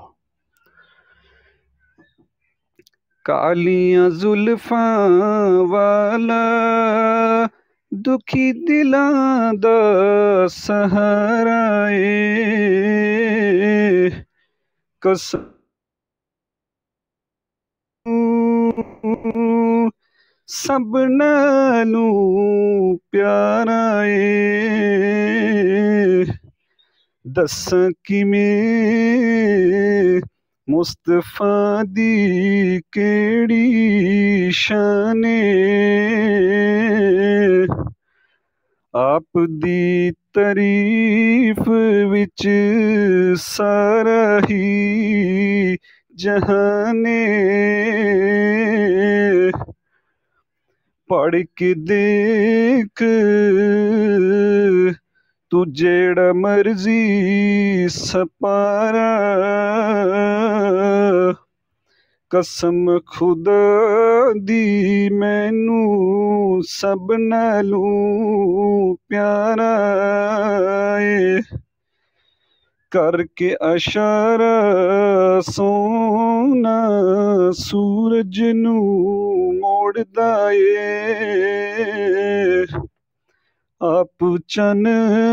कालियां जुल्फां वाला दुखी दिलां दा सहारा ए कसम सब नालों प्यारा ए दस्सां किवें मुस्तफा दी केड़ी शान ए आप दी तारीफ विच सारा ही जहान ए पढ़ के देख तू जेड़ा मर्जी सपारा कसम खुदा दी मैनू सब नालों प्यारा ए करके अशारा सोना सूरज नू मोड़दा ए आप चन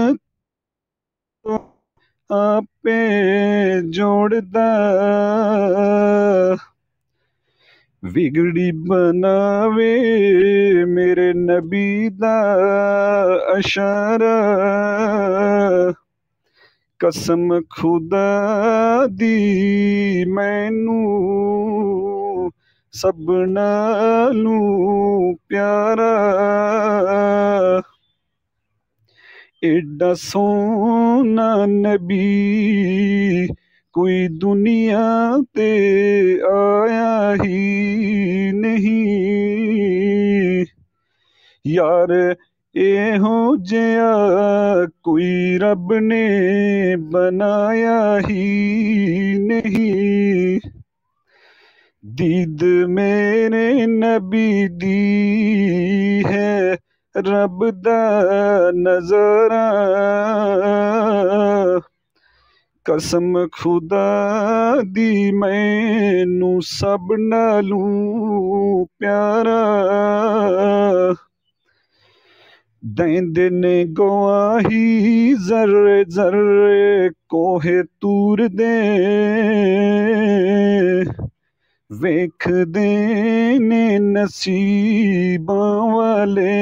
आपे जोड़दा बिगड़ी बनावे मेरे नबी दा अशारा कसम खुदा दी मैनू सब नालों प्यारा एडा सोना नबी कोई दुनिया ते आया ही नहीं यार एहो जिया कोई रब ने बनाया ही नहीं दीद मेरे नबी दी है रब दा नज़ारा कसम खुदा दी मैनू सब नालों प्यारा देंदे ने गवाही जर्रे जर्रे कोहे तूर दे वेखदे ने नसीबां वाले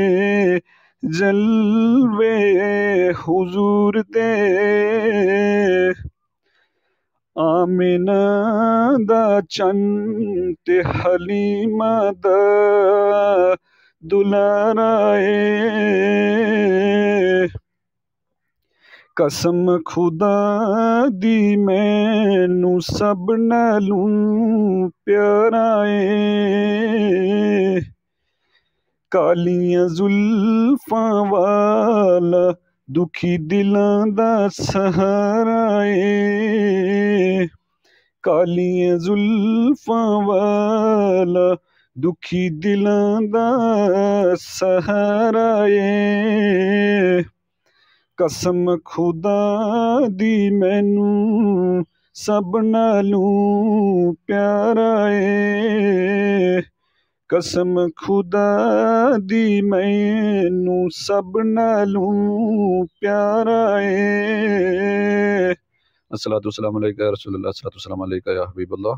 जलवे हुजूर दे आमिना दा चन ते हलीमा दा दुलारा ए قسم خدا دی مینوں سب نالوں پیارا اے کالیاں زلفاں والا دکھی دلاں دا سہارا اے کالیاں زلفاں والا دکھی دلاں دا سہارا اے قسم خدا دی مینوں سب نالوں پیارا اے قسم خدا دی مینوں سب نالوں پیارا اے الصلاۃ والسلام علیکہ یا رسول اللہ، الصلاۃ والسلام علیکہ یا حبیب اللہ۔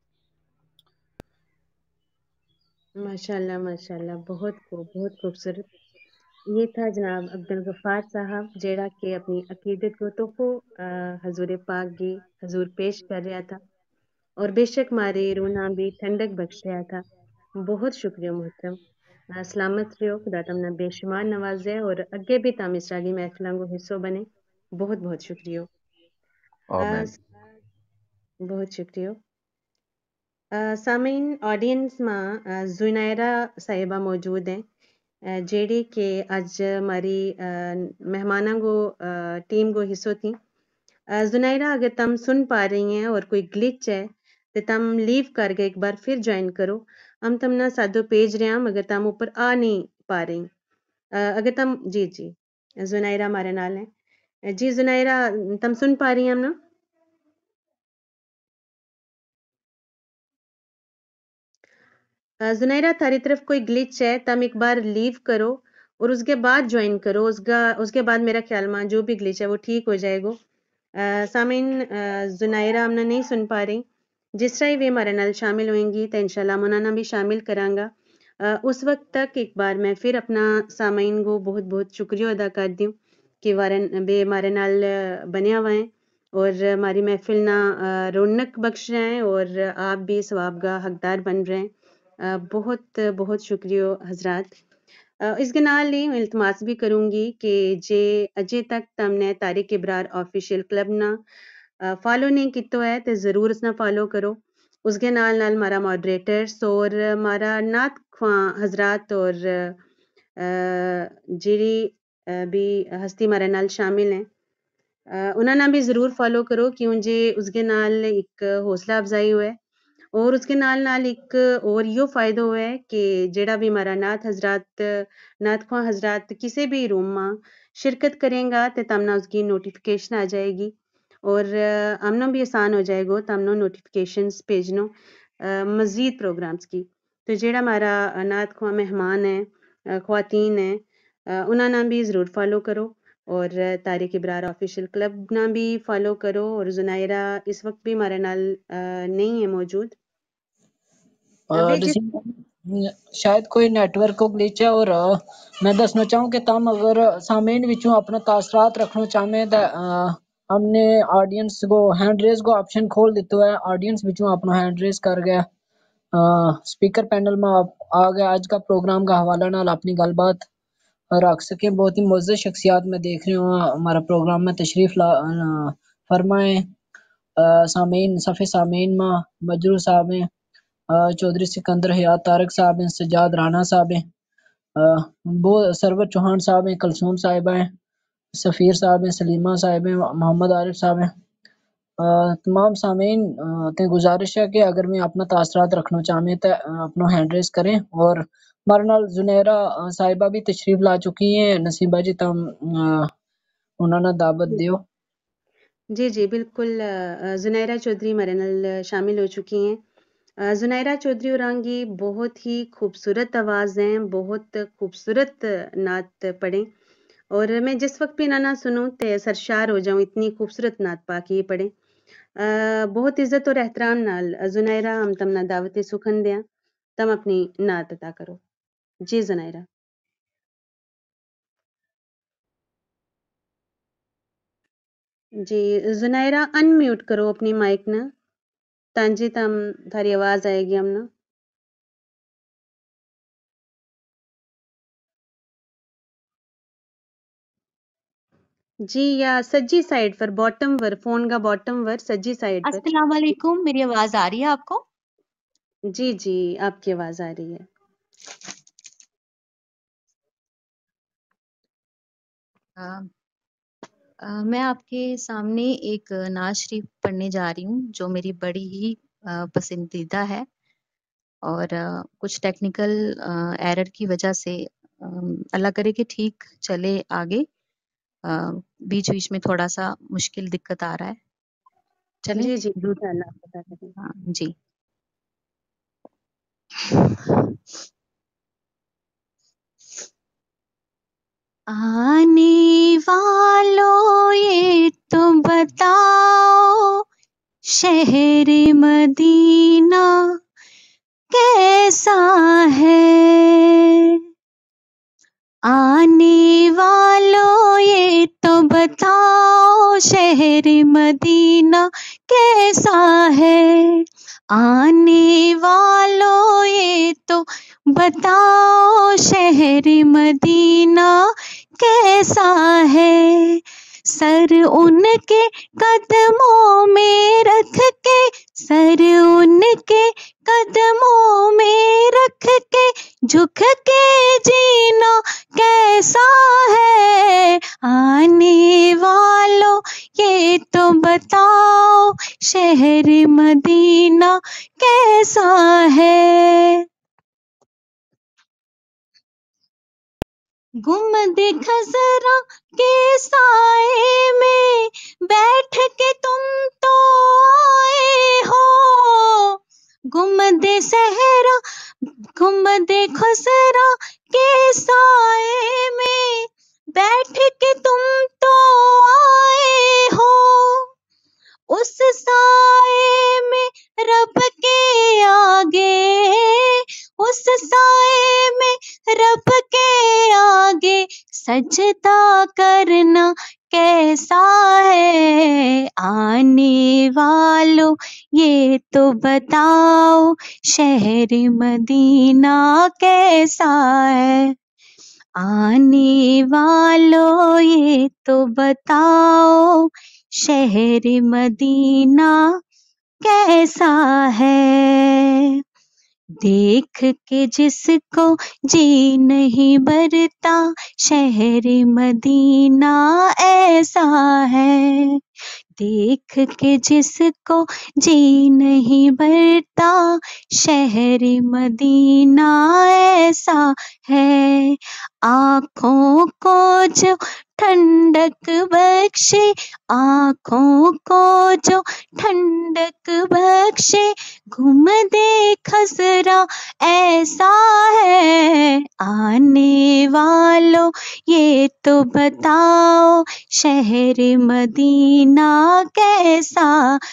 ماشاء اللہ ماشاء اللہ، بہت خوب، بہت خوبصورت۔ یہ تھا جناب عبدالغفار صاحب جیڑا کہ اپنی عقیدت کو توفو حضور پاک دی حضور پیش کر رہا تھا اور بے شک ماری رونا بھی ٹھنڈک بخش رہا تھا۔ بہت شکریہ محترم، آ، سلامت رہو، خدا تمنا بے شمار نوازے اور اگے بھی تم اس راگی محفلوں کو حصہ بنے۔ بہت بہت شکریہ، آ، آمین۔ بہت شکریہ۔ آ، سامعین آڈینس میں آ، زنیرہ صاحبہ موجود ہیں آ، جیڑی کہ اج ہماری آ، مہمانوں کو آ، ٹیم کو حصہ تھی۔ آ، زنیرہ اگر تم سن پا رہی ہیں اور کوئی گلچ ہے تو تم لیو کر کے ایک بار پھر جوائن کرو۔ ہم تم نہ سادو پیج رہے ہیں مگر تم اوپر آ نہیں پا رہی۔ آ، اگر تم جی جی زنیرہ ہمارے نال ہیں۔ جی زنیرہ تم سن پا رہی ہیں ہم نا؟ آ، زنیرہ تھاری طرف کوئی گلچ ہے تم ایک بار لیو کرو اور اس کے بعد جوائن کرو، اس کا اس کے بعد میرا خیال میں جو بھی گلچ ہے وہ ٹھیک ہو جائے گا۔ آ، سامعین آ، زنیرہ ہم نے نہیں سن پا رہی، جس طرح ہی وہ ہمارے نال شامل ہوئیں گی تو انشاءاللہ ہم انہاں بھی شامل کراں گا۔ آ، اس وقت تک ایک بار میں پھر اپنا سامعین کو بہت بہت شکریہ ادا کر دوں کہ وارن بے ہمارے نال بنیا ہوا ہیں اور ہماری محفل نہ آ، رونق بخش رہے ہیں اور آپ بھی ثواب گاہ حقدار بن رہے ہیں۔ آ، بہت بہت شکریہ حضرات۔ آ، اس کے نال ہی میں التماس بھی کروں گی کہ جے اجے تک تم نے طارق ابرار آفیشیل کلب نہ فالو نہیں کیتا ہے تو ضرور اس نہ فالو کرو۔ اس کے نال نال ہمارا ماڈریٹرس اور ہمارا نعت خواں حضرات اور آ، جیڑی آ، بھی ہستی ہمارے نال شامل ہیں آ، انہاں نہ بھی ضرور فالو کرو کیوں جے اس کے نال ایک حوصلہ افزائی ہوئے اور اس کے نال نال ایک اور یہ فائدہ ہوا ہے کہ جڑا بھی ہمارا نعت حضرات نعت خواں حضرات کسی بھی روم میں شرکت کریں گا تو تمنا اس کی نوٹیفیکیشن آ جائے گی اور ہمنا بھی آسان ہو جائے گا تمنا نوٹیفیکیشنز بھیجنا آ، مزید پروگرامز کی۔ تو جڑا ہمارا نعت خواں مہمان ہیں آ، خواتین ہیں آ، انہاں نہ بھی ضرور فالو کرو اور طارق ابرار آفیشیل کلب نہ بھی فالو کرو اور زنیرہ اس وقت بھی ہمارے نال آ، نہیں ہے موجود۔ آ، ابھی جس نسیم شاید کوئی نیٹ ورک کو گلیچ ہے اور آ، میں دسنا چاہوں کہ تم اگر سامعین وچوں اپنا تاثرات رکھنا چاہتے ہیں تو ہم نے آڈینس کو ہینڈ ریز کو آپشن کھول دیتا ہے، آڈینس وچوں اپنا ہینڈ ریز کر گیا سپیکر پینل میں آپ آ گیا آج کا پروگرام کا حوالہ نال اپنی گل بات رکھ سکیں۔ بہت ہی معزز شخصیات میں دیکھ رہی ہوں ہمارا پروگرام میں تشریف لا آ، فرمائیں۔ آ، سامعین صفحے سامعین میں مجرو صاحب ہیں، آ، چودھری سکندر حیات طارق صاحب ہیں، سجاد رانا صاحب ہیں، آ، بہت سرور چوہان صاحب ہیں، کلثوم صاحبہ ہیں، سفیر صاحب ہیں، سلیمہ صاحب ہیں، محمد عارف صاحب ہیں۔ آ، تمام سامعین آ، تے گزارش ہے کہ اگر میں اپنا تاثرات رکھنا چاہتے تو اپنا ہینڈ ریز کریں اور ہمارے نال زنیرہ آ، صاحبہ بھی تشریف لا چکی ہیں۔ نصیبہ جی تم آ، انہوں نے دعوت دیو۔ جی جی بالکل آ، زنیرہ چودھری ہمارے نال شامل ہو چکی ہیں۔ آ، زنیرہ چودھری اورانگی بہت ہی خوبصورت آواز ہیں، بہت خوبصورت نعت پڑھیں اور میں جس وقت بھی انہاں نہ سنوں تے سرشار ہو جاؤں، اتنی خوبصورت نعت پاک یہ پڑھیں۔ آ، بہت عزت اور احترام نال زنیرہ ہم تمنا دعوت سخن دیاں، تم اپنی نعت عطا کرو۔ جی زنیرہ۔ جی زنیرہ ان میوٹ کرو اپنی مائک نہ تانجی تم تھاری آواز آئے گی ہم نا۔ जी या सज्जी साइड पर बॉटम वर फोन का बॉटम वर सज्जी साइड पर। अस्सलाम वालेकुम, मेरी आवाज आ रही है आपको? जी जी आपकी आवाज आ रही है। आ, आ, मैं आपके सामने एक नाज शरीफ पढ़ने जा रही हूँ जो मेरी बड़ी ही आ, पसंदीदा है और आ, कुछ टेक्निकल एरर की वजह से आ, अल्लाह करे कि ठीक चले आगे, बीच बीच में थोड़ा सा मुश्किल दिक्कत आ रहा है। चले जी जी इंशाल्लाह पता करें। हाँ जी। आने वालों ये तो बताओ शहर मदीना कैसा है। आने वालों ये तो बताओ शहर मदीना कैसा है। आने वालों ये तो बताओ शहर मदीना कैसा है। सर उनके कदमों में रख के, सर उनके कदमों में रख के झुक के जीना कैसा है। आने वालों ये तो बताओ शहर मदीना कैसा है। गुम्बद खजरा के साए में बैठ के तुम तो आए हो। गुम्बद सहरा गुम्बद खजरा के साए में बैठ के तुम तो आए हो। उस साए में रब के आगे, उस साए में रब के आगे सजदा करना कैसा है। आने वालों ये तो बताओ शहर मदीना कैसा है। आने वालों ये तो बताओ शहर मदीना कैसा है। देख के जिसको जी नहीं भरता शहर मदीना ऐसा है। देख के जिसको जी नहीं भरता शहर मदीना ऐसा है। आँखों को जो ठंडक बख्शे, आँखों को जो ठंडक बख्शे घुमदे खसरा ऐसा है। आने वालों ये तो बताओ शहर मदीना कैसा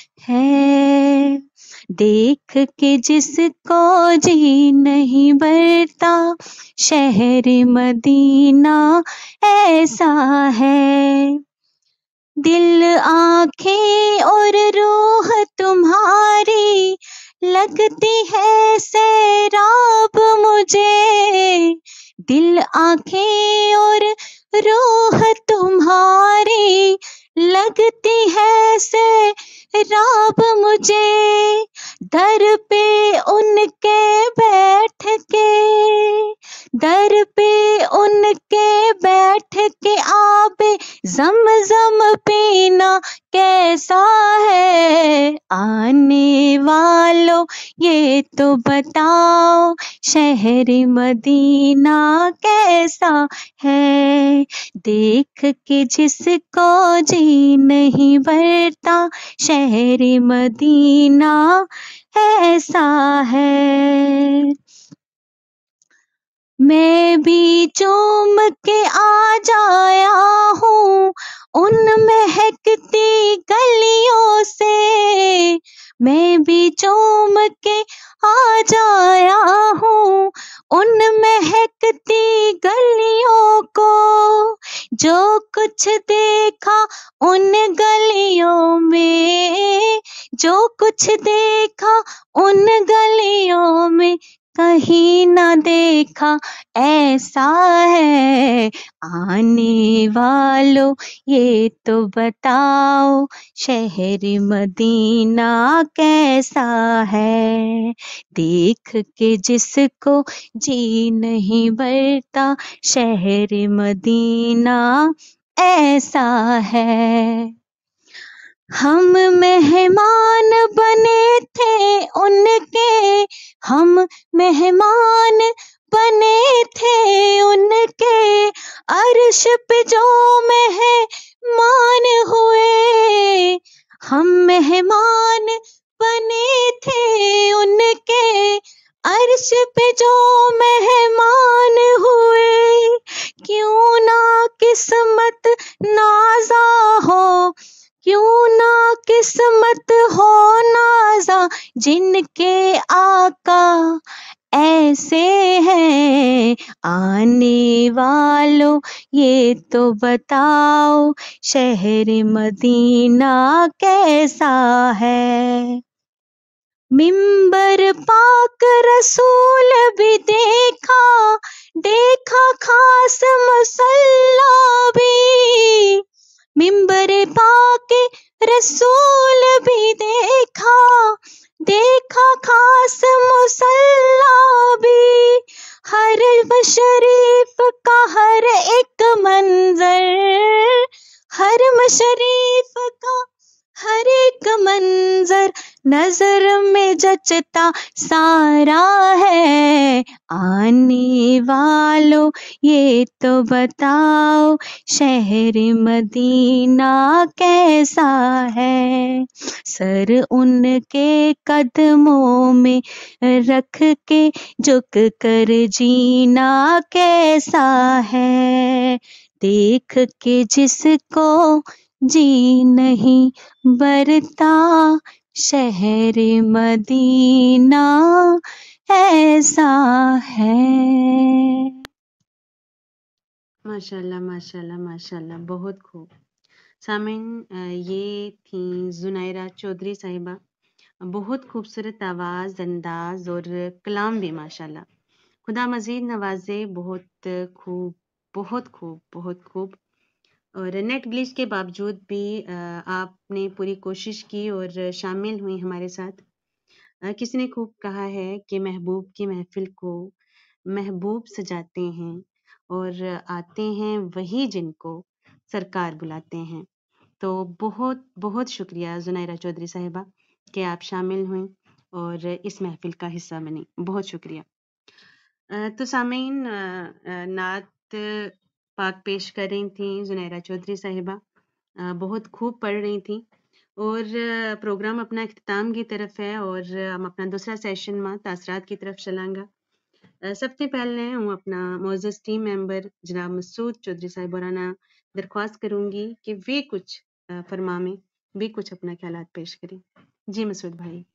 है। देख के जिसको जी नहीं भरता शहर मदीना ऐसा है। दिल आँखें और रूह तुम्हारी लगती है सैराब मुझे। दिल आँखें और रूह तुम्हारी लगती है सैराब मुझे। दर पे उनके बैठ के, दर पे उनके बैठ के आबे ज़मज़म पीना कैसा है। आने वालों ये तो बताओ शहर मदीना कैसा है। देख के जिसको जी नहीं भरता शहर मदीना ऐसा है। मैं भी चूम के आ जाया हूँ उन महकती गलियों से। मैं भी चूम के आ जाया हूँ उन महकती गलियों को। जो कुछ देखा उन गलियों में, जो कुछ देखा उन गलियों में कहीं न देखा ऐसा है। आने वालों ये तो बताओ शहर मदीना कैसा है। देख के जिसको जी नहीं भरता शहर मदीना ऐसा है। हम मेहमान बने थे उनके, हम मेहमान बने थे उनके, अर्श पे जो मेहमान हुए। हम मेहमान बने थे उनके, अर्श पे जो मेहमान हुए। क्यों ना किस्मत नाज़ा हो, क्यों ना किस्मत हो नाज़ा, जिनके आका ऐसे हैं। आने वालों ये तो बताओ शहर मदीना कैसा है। मिंबर पाक रसूल भी देखा, देखा खास मुसल्ला भी। मिंबर पाक रसूल भी देखा, देखा खास मुसल्ला भी। हरम शरीफ का हर एक मंजर, हरम शरीफ का हर एक मंजर नजर में जचता सारा है। आने वालों ये तो बताओ शहर मदीना कैसा है। सर उनके कदमों में रख के झुक कर जीना कैसा है। देख के जिसको जी नहीं बरता शहर मदीना ऐसा है। माशाल्लाह माशाल्लाह माशाल्लाह, बहुत खूब। सामीन, अ, ये थी जुनैरा चौधरी साहिबा। बहुत खूबसूरत आवाज़, अंदाज और कलाम भी माशाल्लाह। खुदा मज़ीद नवाज़े। बहुत खूब, बहुत खूब, बहुत खूब। और नेट ग्लिच के बावजूद भी अ, आपने पूरी कोशिश की और शामिल हुई हमारे साथ। अ, किसी ने खूब कहा है कि महबूब की महफ़िल को महबूब सजाते हैं और आते हैं वही जिनको सरकार बुलाते हैं। तो बहुत बहुत शुक्रिया जुनैरा चौधरी साहिबा कि आप शामिल हुईं और इस महफ़िल का हिस्सा बनी। बहुत शुक्रिया। अ, तो सामीन, अ, अ, नात पाक पेश कर रही थी जुनैरा चौधरी साहिबा। अ, बहुत खूब पढ़ रही थी और अ, प्रोग्राम अपना इख्तिताम की तरफ है और हम अपना दूसरा सेशन में तासरात की तरफ चलांगा। अ, सबसे पहले हूँ अपना मोअज़्ज़ज़ टीम मेंबर जनाब मसूद चौधरी साहिब होराना दरख्वास्त करूंगी कि वे कुछ अ, फरमावें, वे कुछ अपना ख्यालात पेश करें। जी मसूद भाई।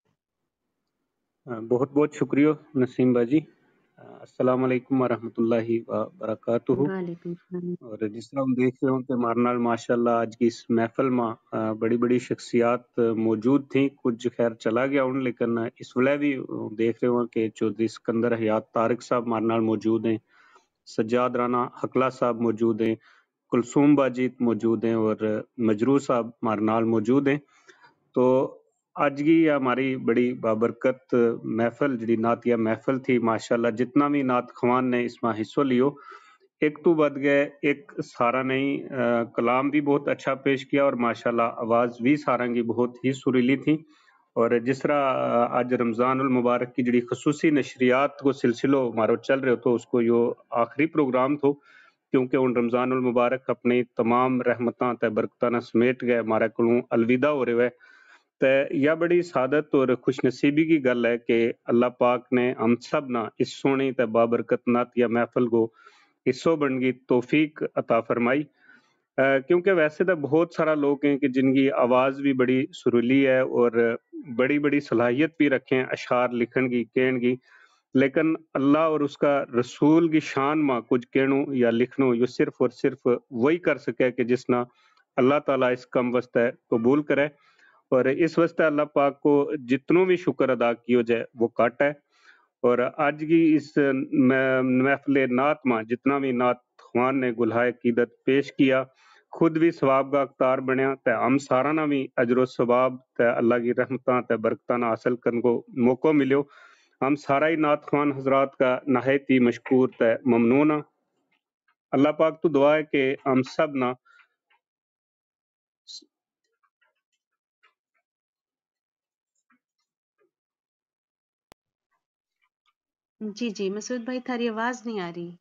बहुत बहुत शुक्रिया नसीम बाजी। अस्सलाम वालेकुम वरहमतुल्लाहि व बरकातुहू। वालेकुम सलाम। और जिस तरह हम देख रहे हो कि हमारे नाल माशाल्लाह आज की इस महफिल में बड़ी बड़ी शख्सियात मौजूद थी। कुछ खैर चला गया हूँ, लेकिन इस वेले भी देख रहे हो कि चौधरी सिकंदर हयात तारिक साहब हमारे नाल मौजूद हैं, सज्जाद राना हकला साहब मौजूद हैं, कुलसूम बाजी मौजूद हैं और मजरू साहब हमारे नाल मौजूद हैं। तो आज की हमारी बड़ी बाबरकत महफिल जी नातिया महफिल थी माशाल्लाह। जितना भी नात खवान ने इसमें हिस्सा लियो, एक तो बद गए, एक सारा नहीं आ, कलाम भी बहुत अच्छा पेश किया और माशाल्लाह आवाज़ भी सारा की बहुत ही सुरीली थी। और जिस तरह आज रमज़ान उल मुबारक की जड़ी खसूसी नशरियात को सिलसिलो हमारो चल रहे हो, तो उसको यो आखिरी प्रोग्राम थो, क्योंकि उन रमज़ान उल मुबारक अपनी तमाम रहमतां ते बरकतां न समेट गए, हमारे को अलविदा हो रहे है। तो यह बड़ी सादत और खुश नसीबी की गल है कि अल्लाह पाक ने हम सब ना इस सोनी ते बाबरकत नातिया महफिल को हिस्सों बन की तौफीक अता फरमाई। क्योंकि वैसे तो बहुत सारा लोग हैं कि जिनकी आवाज़ भी बड़ी सुरीली है और बड़ी बड़ी सलाहियत भी रखें अशार लिखन की, कहन की, लेकिन अल्लाह और उसका रसूल की शान में कुछ कहनो या लिखनो यो सिर्फ और सिर्फ वही कर सके कि जिसना अल्लाह ताला इस कम वास्ते कबूल करे। और इस वास्ते अल्लाह पाक को जितनों भी शुक्र अदा कियो जाए वो कट है। اور آج کی اس محفل نعت میں جتنا بھی نعت خوان نے گلہائے عقیدت پیش کیا خود بھی ثواب کا اختار بنیا تے ہم سارا نہ بھی اجر و ثواب تے اللہ کی رحمتاں تے برکتاں حاصل کرنے کو موقع ملیو. ہم سارا ہی نعت خوان حضرات کا نہایت ہی مشکور تے ممنون ہاں. اللہ پاک تو دعا ہے کہ ہم سب نہ جی جی مسعود بھائی تھاری آواز نہیں آ رہی.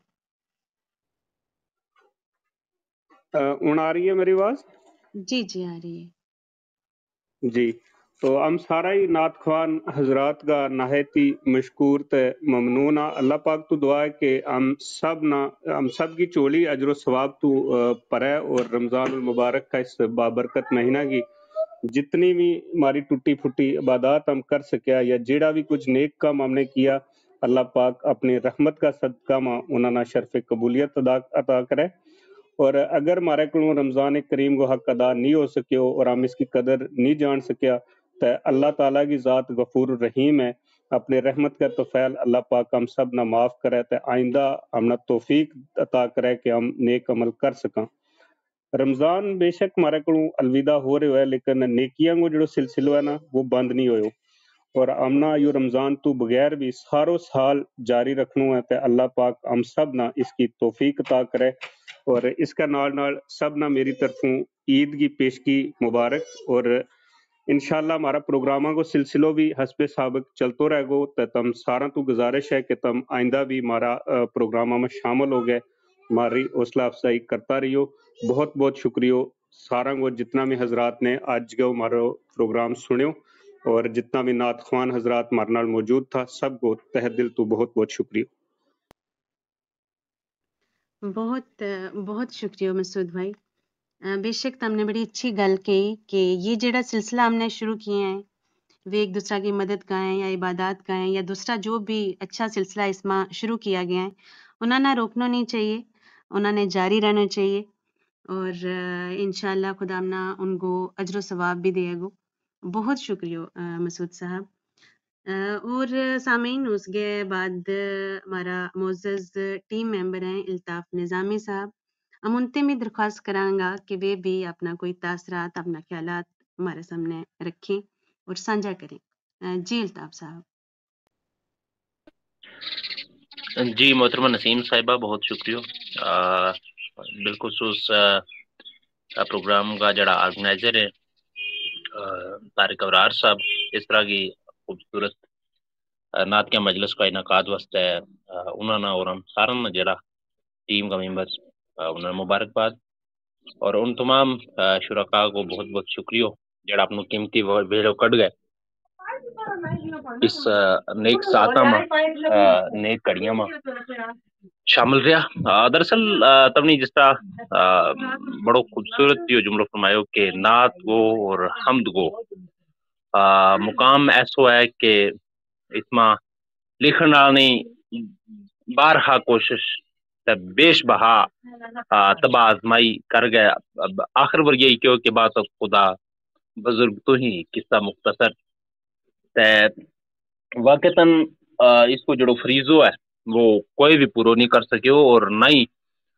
ہن آ رہی ہے میری آواز؟ جی جی آ رہی ہے. جی تو ہم سارا ہی نعت خوان حضرات کا نہایت ہی مشکور تے ممنون ہاں. اللہ پاک تو دعا ہے کہ ہم سب نہ ہم سب کی چولی اجر و ثواب تو پرے اور رمضان المبارک کا اس بابرکت مہینہ کی جتنی بھی ہماری ٹوٹی پھوٹی عبادات ہم کر سکیا یا جیڑا بھی کچھ نیک کام ہم نے کیا اللہ پاک اپنی رحمت کا صدقہ ماں انہوں نے شرف قبولیت عطا کرے. اور اگر ہمارے کو رمضان کریم کو حق ادا نہیں ہو سکے اور ہم اس کی قدر نہیں جان سکیا تو اللہ تعالیٰ کی ذات غفور الرحیم ہے. اپنے رحمت کا توفیل اللہ پاک ہم سب نہ معاف کرے تو آئندہ ہم نہ توفیق عطا کرے کہ ہم نیک عمل کر سکاں. رمضان بے شک ہمارے کو الوداع ہو رہے ہوئے لیکن نیکیاں کو جو سلسلہ ہے نا وہ بند نہیں ہوئے اور امنا یو رمضان تو بغیر بھی ساروں سال جاری رکھنو ہے تے اللہ پاک ہم سب نہ اس کی توفیق عطا کرے. اور اس کا نال نال سب نہ میری طرفوں عید کی پیشگی مبارک. اور انشاءاللہ ہمارا پروگراموں کو سلسلوں بھی حسب سابق چلتو رہ گو تے تم سارا تو گزارش ہے کہ تم آئندہ بھی ہمارا پروگراموں میں شامل ہو گئے ہماری حوصلہ افزائی کرتا رہیو. بہت بہت شکریہ سارا کو جتنا بھی حضرات نے آج کے ہمارا پروگرام سنیو اور جتنا بھی نعت خوان حضرات ہمارے نال موجود تھا سب کو تہ دل تو بہت بہت شکریہ. بہت بہت شکریہ مسعود بھائی. بے شک تم نے بڑی اچھی گل کہی کہ یہ جڑا سلسلہ ہم نے شروع کیے ہیں وہ ایک دوسرا کی مدد کا ہے یا عبادات کا ہے یا دوسرا جو بھی اچھا سلسلہ اس میں شروع کیا گیا ہے انہوں نے روکنا نہیں چاہیے, انہوں نے جاری رہنا چاہیے اور انشاءاللہ خدا ہم ان کو اجر و ثواب بھی دے گو. بہت شکریہ مسعود صاحب. اور سامعین اس کے بعد ہمارا معزز ٹیم ممبر ہیں الطاف نظامی صاحب, ہم ان سے بھی درخواست کریں گا کہ وہ بھی اپنا کوئی تاثرات اپنا خیالات ہمارے سامنے رکھیں اور سانجھا کریں. جی الطاف صاحب. جی محترمہ نسیم صاحبہ بہت شکریہ. بالخصوص پروگرام کا جڑا آرگنائزر ہے طارق ابرار صاحب اس طرح کی خوبصورت نعت کے مجلس کا انعقاد واسطے ہے انہوں نے اور ہم سارا نے جڑا ٹیم کا ممبرس انہوں نے مبارکباد اور ان تمام شرکاء کو بہت بہت شکریہ جڑا اپنی قیمتی ویلو کٹ گئے اس نیک ساتھ میں نیک کڑیاں میں شامل رہا. دراصل تم نے جس طرح بڑو خوبصورت یہ جملہ فرمایا کہ نعت گو اور حمد گو مقام ایسو ہے کہ اس میں لکھنا نہیں بارہا کوشش بیش بہا تباہ آزمائی کر گیا. آخر پر یہی کہو کہ بات خدا بزرگ تو ہی قصہ مختصر واقعتاً اس کو جڑو فریضو ہے وہ کوئی بھی پورو نہیں کر سکے اور نہ ہی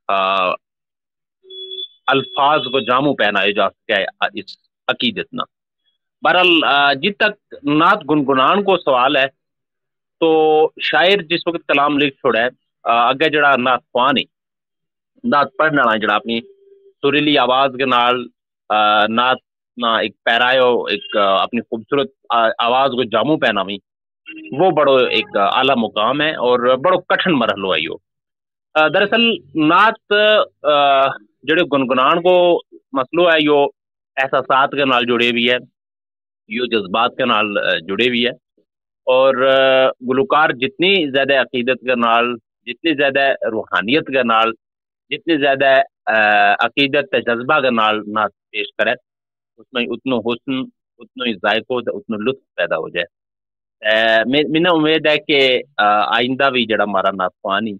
الفاظ کو جامو پہنائے جا سکے اس عقیدت نہ. بہرحال جب تک نعت گنگنان کو سوال ہے تو شاعر جس وقت کلام لکھ چھوڑا ہے اگے جڑا نعت خوان ہے نعت پڑھنے والا جڑا اپنی سریلی آواز کے نال نعت نہ ایک پیرایو ایک اپنی خوبصورت آواز کو جامو پہنا بھی وہ بڑو ایک اعلیٰ مقام ہے اور بڑو کٹھن مرحلہ ہے. دراصل نعت جڑے گنگنان کو مسئلہ ہے یہ احساسات کے نال جڑے بھی ہے یہ جذبات کے نال جڑے بھی ہے اور گلوکار جتنی زیادہ عقیدت کے نال جتنی زیادہ روحانیت کے نال جتنی زیادہ عقیدت جذبہ کے نال نعت پیش کرے اس میں اتنا حسن اتنا ہی ذائقہ اتنا لطف پیدا ہو جائے. میں نے امید ہے کہ آئندہ بھی جڑا ہمارا نعت خوانی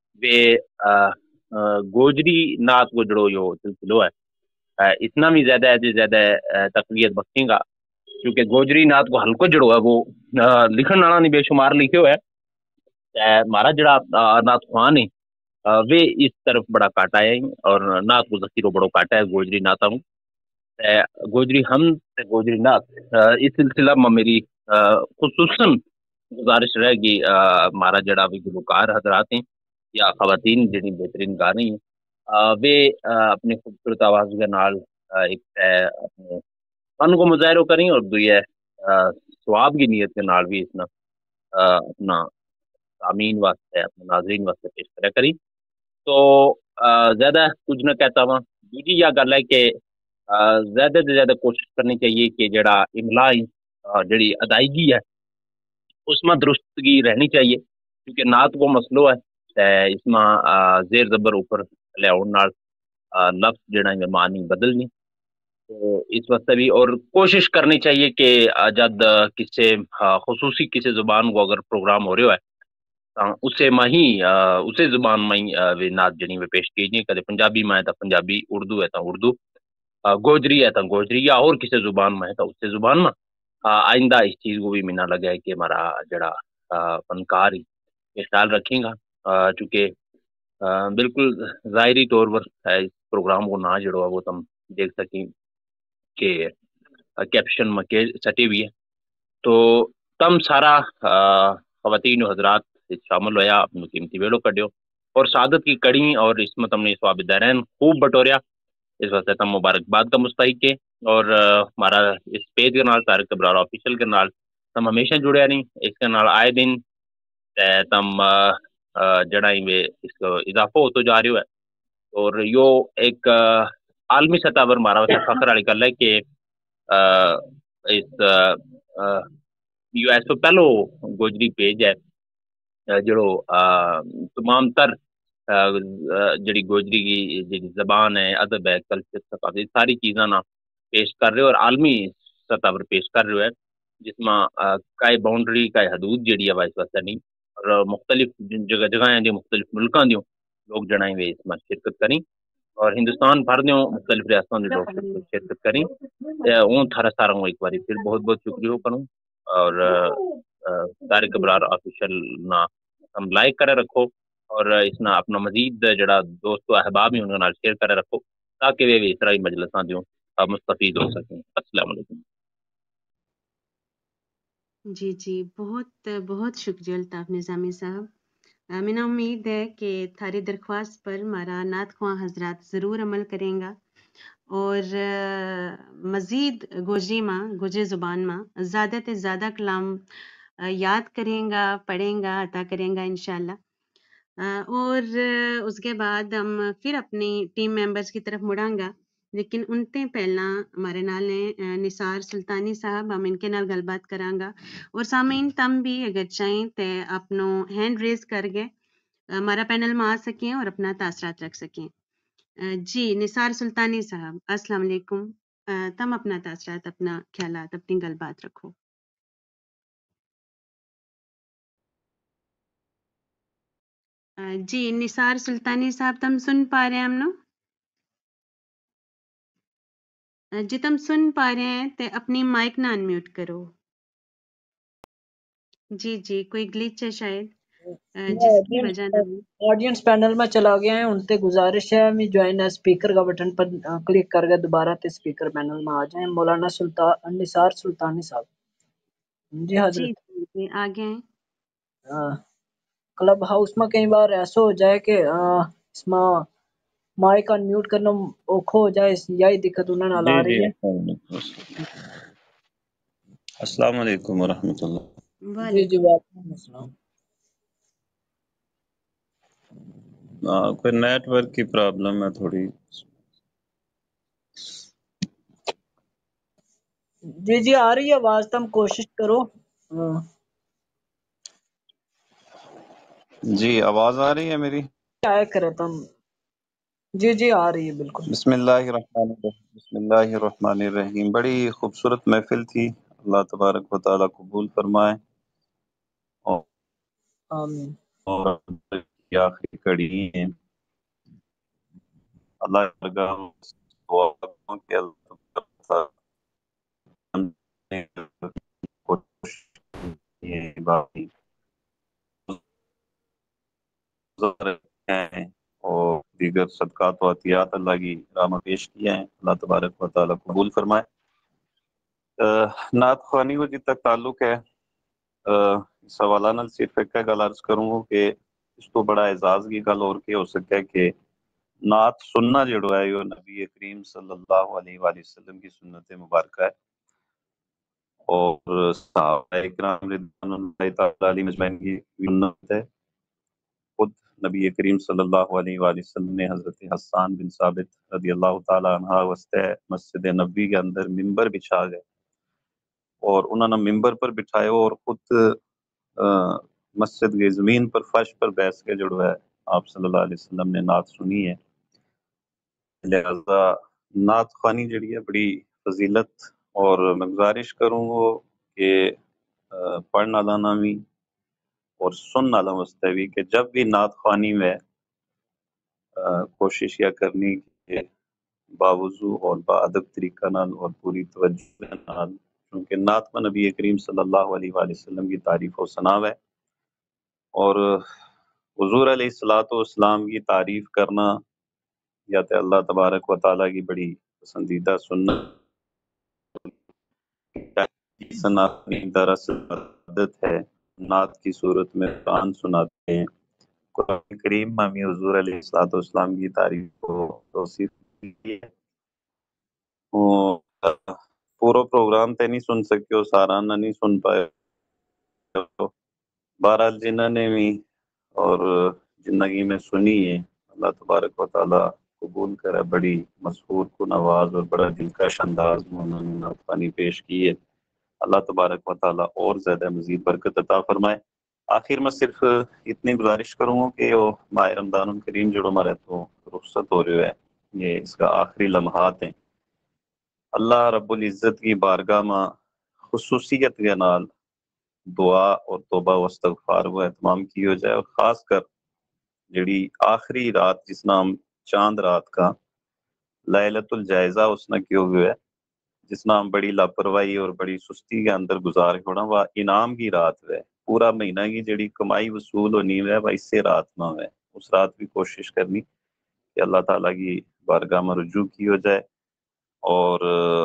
وہ گوجری نعت کو جڑو یہ سلسلہ ہے اتنا بھی زیادہ ہے زیادہ تقویت بخشیں گا کیونکہ گوجری نعت کو ہلکو جڑو ہے وہ لکھن والا نہیں بے شمار لکھے ہوئے ہمارا جڑا نات خوان ہے وہ اس طرف بڑا کاٹا ہے اور نات کو ذخیروں بڑو کاٹا ہے گوجری ناتا ہوں گوجری ہم گوجری نات اس سلسلہ میں میری خصوصاً گزارش رہے گی ہمارا جڑا بھی گلوکار حضرات ہیں یا خواتین جڑی بہترین گانے ہیں وہ اپنے خوبصورت آواز کے نال ایک اپنے فن کو مظاہرہ کریں اور دو یہ ثواب کی نیت کے نال بھی اس اپنا سامعین واسطے اپنے ناظرین واسطے پیش کرے کری تو زیادہ کچھ نہ کہتا ہوں دوسری یہ گل ہے کہ زیادہ سے زیادہ کوشش کرنی چاہیے کہ جڑا املا جڑی ادائیگی ہے اس میں درستگی رہنی چاہیے کیونکہ نعت کو مسئلہ ہے اس میں زیر زبر اوپر لے نال لفظ جڑا ہے معنی بدلنی تو اس واسطے بھی اور کوشش کرنی چاہیے کہ جد کسی خصوصی کسی زبان کو اگر پروگرام ہو رہا ہے اسے میں ہی اسے زبان میں ہی نعت جنی میں پیش کیجیے کدے پنجابی میں ہے تو پنجابی اردو ہے تو اردو گوجری ہے تو گوجری یا اور کسی زبان میں ہے تو اسے زبان میں آئندہ اس چیز کو بھی منا لگا ہے کہ ہمارا جڑا فنکار ہی یہ خیال رکھیں گا چونکہ بالکل ظاہری طور پر اس پروگرام کو نہ جڑو وہ تم دیکھ سکیں کہ کیپشن میں سٹی ہوئی ہے تو تم سارا خواتین و حضرات شامل ہویا اپنی قیمتی ویلو کڈیو اور سعادت کی کڑی اور اس میں تم نے ثواب دارین خوب بٹوریا اس واسطے تم مبارکباد کا مستحق ہے اور ہمارا اس پیج کے نال طارق ابرار آفیشیل کے نال تم ہمیشہ جڑیا نہیں اس کے نال آئے دن تم جڑا ہی اس کو اضافہ ہوتا جا رہی ہے اور یو ایک عالمی سطح پر ہمارا واسطے فخر والی گل ہے کہ اس یو ایس تو پہلو گوجری پیج ہے جڑو تمام تر جڑی گوجری کی جڑی زبان ہے ادب ہے کلچر ثقافت ساری چیزاں نا پیش کر رہے اور عالمی سطح پر پیش کر رہے ہے جس میں کئی باؤنڈری کئی حدود جڑی ہے اس واسطے نہیں اور مختلف جگہ جگہ ہیں مختلف ملکوں دیوں لوگ جڑائیں گے اس میں شرکت کریں اور ہندوستان بھر دیوں مختلف ریاستوں کے لوگ شرکت کریں اون تھارا سارا ایک بار پھر بہت بہت شکریہ کروں اور طارق ابرار آفیشیل نا ہم لائک کرے رکھو اور اس نا اپنا مزید جڑا دوست و احباب ہی انہوں نے شیئر کرے رکھو تاکہ وہ بھی اس طرح ہی مجلساں دیوں مستفید ہو سکیں السلام علیکم جی جی بہت بہت شکریہ الطاف نظامی صاحب منا امید ہے کہ تھاری درخواست پر ہمارا نعت خواں حضرات ضرور عمل کریں گا اور مزید گوجری ماں گوجری زبان ماں زیادہ سے زیادہ کلام یاد کریں گا پڑھیں گا عطا کریں گا انشاءاللہ اور اس کے بعد ہم پھر اپنی ٹیم ممبرز کی طرف مڑاں گا لیکن ان تے پہلا ہمارے نال نے نثار سلطانی صاحب ہم ان کے نال گل بات کراں گا اور سامعین تم بھی اگر چاہیں تے اپنو ہینڈ ریز کر گئے ہمارا پینل میں آ سکیں اور اپنا تاثرات رکھ سکیں جی نثار سلطانی صاحب السلام علیکم تم اپنا تاثرات اپنا خیالات اپنی گل بات رکھو جی نثار سلطانی صاحب تم سن پا رہے ہیں ہم نو جی تم سن پا رہے ہیں تے اپنی مائک نہ انمیوٹ کرو جی جی کوئی گلیچ ہے شاید جس کی وجہ نہ آڈینس پینل میں چلا گیا ہے ان سے گزارش ہے میں جوائن اسپیکر کا بٹن پر کلک کر کے دوبارہ تے اسپیکر پینل میں آ جائیں مولانا سلطان نثار سلطانی صاحب جی حضرت جی جی آگے ہیں کلب ہاؤس میں کئی بار ایسا ہو جائے کہ اس میں مائک ان میوٹ کرنا اوکھو ہو جائے یہی دقت انہوں نے آ رہی ہے السلام علیکم ورحمۃ اللہ جی جی وعلیکم السلام کوئی نیٹ ورک کی پرابلم ہے تھوڑی جی جی آ رہی ہے آواز تم کوشش کرو جی آواز آ رہی ہے میری کیا کرے تم جی جی آ رہی ہے بالکل بسم اللہ الرحمن الرحیم بسم اللہ الرحمن الرحیم بڑی خوبصورت محفل تھی اللہ تبارک و تعالی قبول فرمائے آمین اور آخری کڑی ہیں اللہ کے دیگر صدقات و عطیات اللہ کی راہ میں پیش کیے ہیں، اللہ تبارک و تعالیٰ قبول فرمائے۔ نعت خوانی کو جی تک تعلق ہے، اس حوالہ نال صرف ایک گل عرض کروں گا کہ اس تو بڑا اعزاز کی گل اور کیا ہو سکتا ہے کہ نعت سننا جڑو ہے یہ نبی کریم صلی اللہ علیہ وآلہ وسلم کی سنت مبارکہ ہے، اور صحابہ اکرام رضوان اللہ تعالیٰ علیہ مجمعین کی سنت ہے۔ خود نبی کریم صلی اللہ علیہ وآلہ وسلم نے حضرت حسان بن ثابت رضی اللہ تعالیٰ عنہ واسطے مسجد نبی کے اندر ممبر بچھا گئے اور انہوں نے ممبر پر بٹھائے اور خود مسجد کی زمین پر فرش پر بیٹھ کے جڑو ہے آپ صلی اللہ علیہ وسلم نے نعت سنی ہے۔ لہذا نعت خوانی جڑی ہے بڑی فضیلت، اور میں گزارش کروں گا کہ پڑھنا لانا بھی اور سننا لا واسطے بھی کہ جب بھی نعت خوانی میں کوشش یا کرنی کہ باوضو اور با ادب طریقہ نال اور پوری توجہ نال، کیونکہ نعت میں نبی کریم صلی اللہ علیہ وآلہ وسلم کی تعریف و ثنا ہے، اور حضور علیہ الصلوۃ والسلام کی تعریف کرنا یا تے اللہ تبارک و تعالیٰ کی بڑی پسندیدہ سنت دراصل عادت ہے، نعت کی صورت میں قرآن سناتے ہیں۔ قرآن کریم میں بھی حضور علیہ الصلوۃ والسلام کی تعریف کو توصیف کی ہے۔ پورا پروگرام تے نہیں سن سکتے ہو، سارا نہ نہیں سن پائے، بہرحال جنہوں نے بھی اور زندگی میں سنی ہے اللہ تبارک و تعالیٰ قبول کرے، بڑی مسحور کن آواز اور بڑا دلکش انداز میں انہوں نے نعت خوانی پیش کی ہے، اللہ تبارک و تعالیٰ اور زیادہ مزید برکت عطا فرمائے۔ آخر میں صرف اتنی گزارش کروں گا کہ وہ ماہ رمضان الکریم جو ہمارے تو رخصت ہو رہے ہے، یہ اس کا آخری لمحات ہیں، اللہ رب العزت کی بارگاہ میں خصوصیت کے نال دعا اور توبہ و استغفار و اہتمام کی ہو جائے، اور خاص کر جڑی آخری رات جس نام چاند رات کا لیلۃ الجائزہ اس نے کیوں ہوئے ہے، جس نام بڑی لاپرواہی اور بڑی سستی کے اندر گزار ہونا، وہ انعام کی رات ہے، پورا مہینہ کی جڑی کمائی وصول ہونی ہے وہ اس سے رات میں ہے، اس رات بھی کوشش کرنی کہ اللہ تعالیٰ کی بارگاہ میں رجوع کی ہو جائے، اور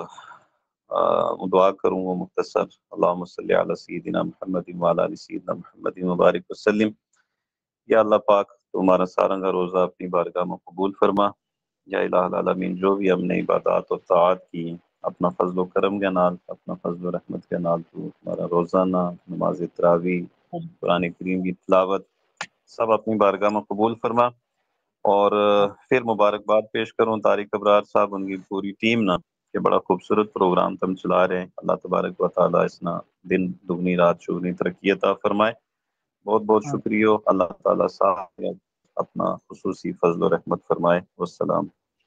دعا کروں گا مختصر، اللہم صلی علی سیدنا محمد وعلی آل سیدنا محمد مبارک وسلم۔ یا اللہ پاک تمہارا سارا کا روزہ اپنی بارگاہ میں قبول فرما، یا الہ العالمین جو بھی ہم نے عبادات اور طاعات کی اپنا فضل و کرم کے نال، اپنا فضل و رحمت کے نال تو ہمارا روزانہ نماز تراویح، قرآن کریم کی تلاوت سب اپنی بارگاہ میں قبول فرما، اور پھر مبارکباد پیش کروں طارق ابرار صاحب ان کی پوری ٹیم نہ کہ بڑا خوبصورت پروگرام تم چلا رہے ہیں، اللہ تبارک و تعالیٰ اس نہ دن دگنی رات چگنی ترقی عطا فرمائے، بہت بہت شکریہ، اللہ تعالیٰ صاحب اپنا خصوصی فضل و رحمت فرمائے، والسلام۔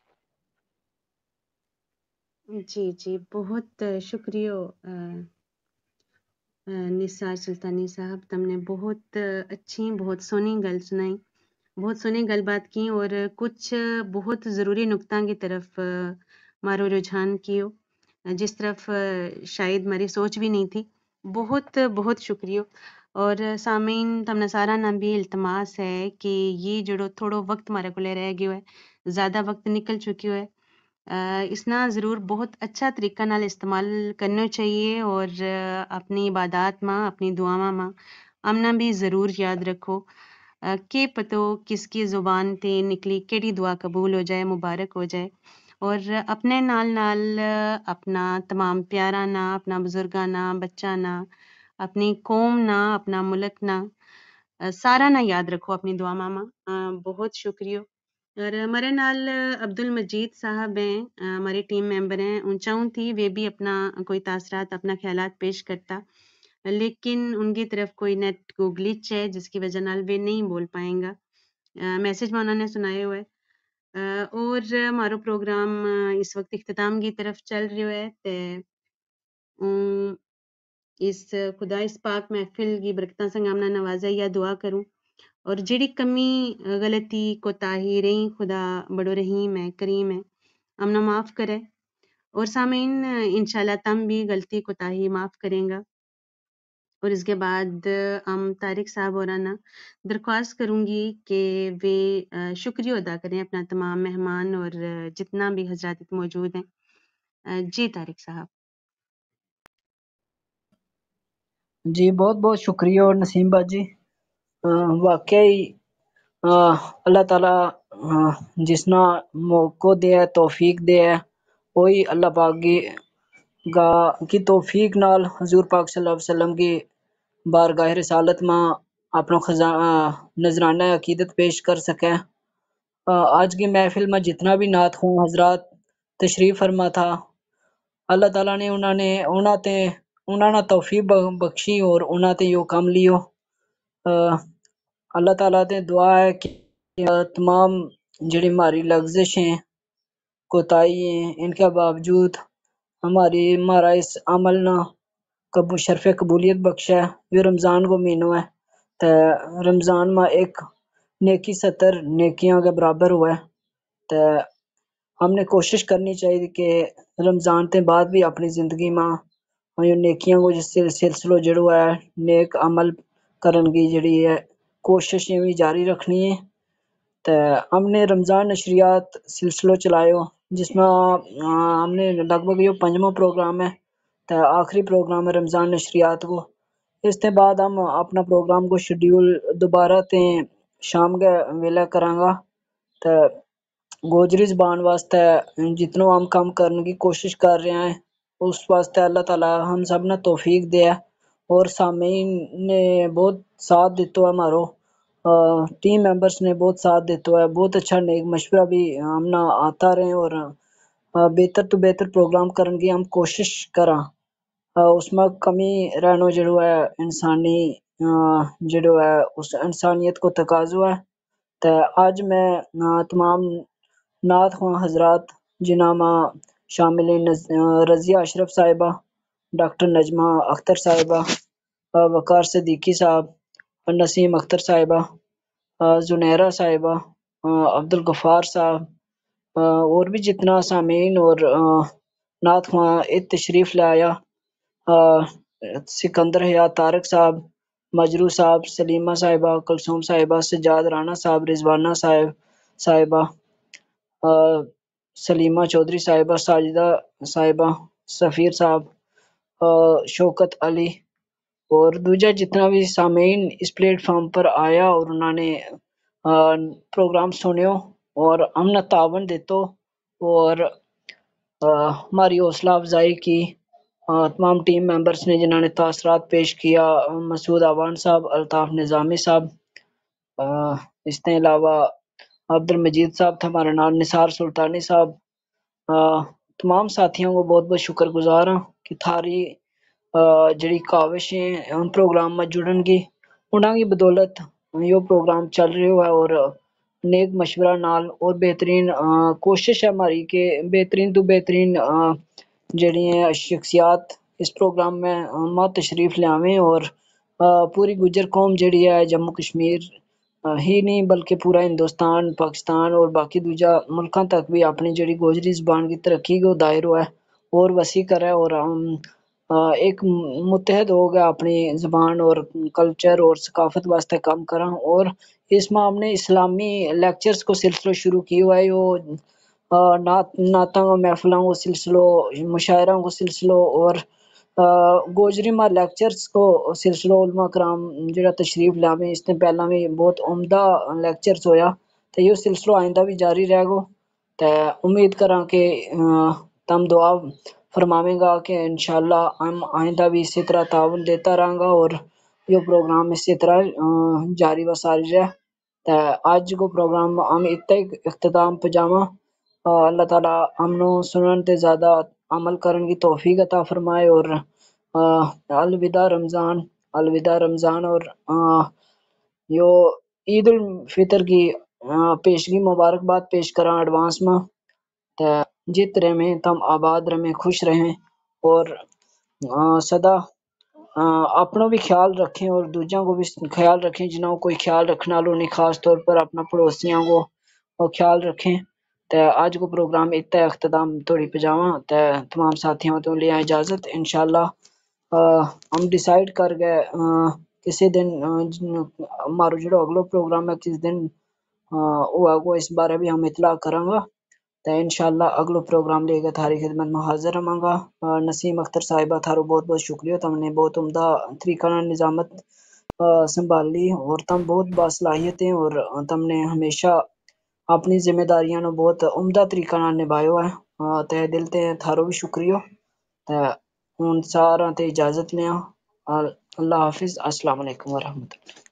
جی جی بہت شکریہ نثار سلطانی صاحب، تم نے بہت اچھی بہت سونی گل سنائی، بہت سونی گل بات کی، اور کچھ بہت ضروری نقطہ کی طرف مارو رجحان کیو جس طرف شاید ہماری سوچ بھی نہیں تھی، بہت بہت شکریہ۔ اور سامعین تم سارا نہ بھی التماس ہے کہ یہ جڑو تھوڑو وقت ہمارے کو رہ گیا ہے، زیادہ وقت نکل چکی ہے، اس نا ضرور بہت اچھا طریقہ نال استعمال کرنا چاہیے، اور اپنی عبادات ماں اپنی دعاواں ماں امنا بھی ضرور یاد رکھو کہ پتو کس کی زبان تے نکلی کیڑی دعا قبول ہو جائے، مبارک ہو جائے، اور اپنے نال نال اپنا تمام پیارا نا، اپنا بزرگاں نا، بچہ نا، اپنی قوم نا، اپنا ملک نا، سارا نا یاد رکھو اپنی دعا ماما۔ بہت شکریہ۔ اور ہمارے نال عبد المجید صاحب ہیں، ہمارے ٹیم ممبر ہیں، ان چاہوں تھی وہ بھی اپنا کوئی تاثرات اپنا خیالات پیش کرتا، لیکن ان کی طرف کوئی نیٹ کو گلچ ہے جس کی وجہ نال وہ نہیں بول پائیں گا، میسج میں انہوں نے سنائے ہوئے، اور ہمارا پروگرام اس وقت اختتام کی طرف چل رہے ہے، تے اس خدا اس پاک محفل کی برکتاں سنگ آمنا نوازا یا دعا کروں، اور جڑی کمی غلطی کوتاہی رہی خدا بڑو رحیم ہے، کریم ہے، امنا معاف کرے، اور سامعین انشاءاللہ تم بھی غلطی کوتاہی معاف کریں گا، اور اس کے بعد ہم طارق صاحب اور انا درخواست کروں گی کہ وہ آ، شکریہ ادا کریں اپنا تمام مہمان اور آ، جتنا بھی حضرات موجود ہیں. آ، جی طارق صاحب. جی بہت بہت شکریہ اور نسیم باجی. آ، واقعی آ، اللہ تعالیٰ آ، جس نا موقع دے ہے توفیق دے ہے وہی اللہ پاک کی گا کی توفیق نال حضور پاک صلی اللہ علیہ وسلم کی بارگاہ رسالت میں اپنا خزانہ نذرانہ عقیدت پیش کر سکیں. آ، آج کی محفل میں جتنا بھی نعت خواں حضرات تشریف فرما تھا اللہ تعالیٰ نے انہوں نے انہوں تے انہوں نے توفیق ب- بخشی اور انہوں تے یو کام لیو. آ، اللہ تعالیٰ تے دعا ہے کہ تمام جڑی ہماری لغزش ہیں کوتاہی ہیں ان کے باوجود ہماری ہمارا اس عمل نہ قبول شرف قبولیت بخشا ہے. یہ رمضان کو مہینہ ہے تے رمضان میں ایک نیکی ستر نیکیاں کے برابر ہوا ہے تے ہم نے کوشش کرنی چاہیے کہ رمضان تے بعد بھی اپنی زندگی میں یہ نیکیاں کو جس سلسلہ جڑو ہے نیک عمل کرن کی جڑی ہے کوشش بھی جاری رکھنی ہے. تے ہم نے رمضان نشریات سلسلہ چلائے جس میں آ، ہم نے لگ بھگ یہ پنجواں پروگرام ہے تے آخری پروگرام ہے رمضان نشریات کو. اس کے بعد ہم اپنا پروگرام کو شیڈیول دوبارہ تے شام کے ویلے کراں گا تے گوجری زبان واسطے جتنا ہم کام کرنے کی کوشش کر رہے ہیں اس واسطے اللہ تعالیٰ ہم سب نے توفیق دے ہے اور سامعین نے بہت ساتھ دیتا ہے ہمارو ٹیم ممبرس نے بہت ساتھ دیتا ہے بہت اچھا نیک مشورہ بھی ہم نہ آتا رہے اور آ، بہتر تو بہتر پروگرام کرنے کی ہم کوشش کراں. آ، اس میں کمی رہنو جڑو ہے انسانی آ، جڑو ہے اس انسانیت کو تقاضو ہے. تے آج میں آ، تمام نعت خواں حضرات جنہاں میں شامل ہیں نز- آ، رضیہ اشرف صاحبہ ڈاکٹر نجمہ اختر صاحبہ آ، وقار صدیقی صاحب نسیم اختر صاحبہ آ، زنیرہ صاحبہ آ، عبدالغفار صاحب آ، اور بھی جتنا سامعین اور آ، نعت خواں ایک تشریف لایا آ، سکندر حیات طارق صاحب مجرو صاحب سلیمہ صاحبہ کلثوم صاحبہ سجاد رانا صاحب رضوانہ صاحب صاحبہ آ، سلیمہ چودھری صاحبہ ساجدہ صاحبہ سفیر صاحب آ، شوکت علی اور دوجا جتنا بھی سامعین اس پلیٹ فارم پر آیا اور انہوں نے آ، پروگرام سنیو اور ہم نے تعاون دیتو اور آ، ہماری حوصلہ افزائی کی. آ، تمام ٹیم ممبرس نے جنہوں نے تاثرات پیش کیا مسعود آوان صاحب الطاف نظامی صاحب آ، اس کے علاوہ عبد المجید صاحب تھا ہمارے نال نثار سلطانی صاحب آ، تمام ساتھیوں کو بہت بہت شکر گزار ہوں کہ تھاری آ، جڑی کاوش ہیں ان پروگرام میں جڑن کی انہاں کی بدولت یہ پروگرام چل رہے ہوا ہے اور نیک مشورہ نال اور بہترین آ، کوشش ہے ہماری کہ بہترین تو بہترین آ، جڑی ہیں شخصیات اس پروگرام میں آ، ماں تشریف لیاویں اور آ، پوری گجر قوم جڑی ہے جموں کشمیر آ، ہی نہیں بلکہ پورا ہندوستان پاکستان اور باقی دوجا ملکاں تک بھی اپنی جڑی گوجری زبان کی ترقی کو دائر ہوا ہے اور وسیع کرے اور ہم آ، ایک متحد ہو گیا اپنی زبان اور کلچر اور ثقافت واسطے کام کراں. اور اس میں ہم نے اسلامی لیکچرز کو سلسلہ شروع کی ہوا ہے وہ آ، نعت نعتاں و محفلاں کو سلسلہ مشاعروں کو سلسلہ اور آ، گوجری میں لیکچرز کو سلسلہ علماء کرام جڑا تشریف لاویں اس نے پہلا بھی بہت عمدہ لیکچرز ہویا تے یہ سلسلہ آئندہ بھی جاری رہے گو تے امید کراں کہ آ، تم دعا فرماویں گا کہ انشاءاللہ ہم آئندہ بھی اسی طرح تعاون دیتا رہاں گا اور یہ پروگرام اسی طرح آ، جاری و ساری رہے. تے آج کو پروگرام ہم اتنے اختتام پجاواں آ، اللہ تعالیٰ ہم نو سنن تے زیادہ عمل کرن کی توفیق عطا فرمائے اور آ، الوداع رمضان الوداع رمضان اور آ، یو عید الفطر کی آ، پیشگی مبارکباد پیش کراں ایڈوانس میں تے جت رہیں تم آباد رہیں خوش رہیں اور آ، سدا آ، اپنا بھی خیال رکھیں اور دوجاں کو بھی خیال رکھیں جنہوں کو کوئی خیال رکھنا لو نہیں خاص طور پر اپنا پڑوسیاں کو وہ خیال رکھیں. تے آج کو پروگرام اتنا اختتام توڑی پجاواں تے تمام ساتھیوں تو لیا اجازت انشاءاللہ ہم ڈیسائیڈ کر گئے کسی دن ہمارا جو اگلا پروگرام ہے کس دن ہوا کو اس بارے بھی ہم اطلاع کریں گا تو انشاءاللہ اگلو پروگرام لے کے تھاری خدمت میں حاضر رہاں گا. نسیم اختر صاحبہ تھارو بہت بہت شکریہ, تم نے بہت عمدہ طریقہ نظامت سنبھال لی اور تم بہت باصلاحیت ہیں اور تم نے ہمیشہ اپنی ذمہ داریاں نو بہت عمدہ طریقہ نال نبھایا ہے. تہ دل تے تھارو بھی شکریہ. تے ہن سارا تے اجازت لیاں. اللہ حافظ. السلام علیکم ورحمۃ اللہ.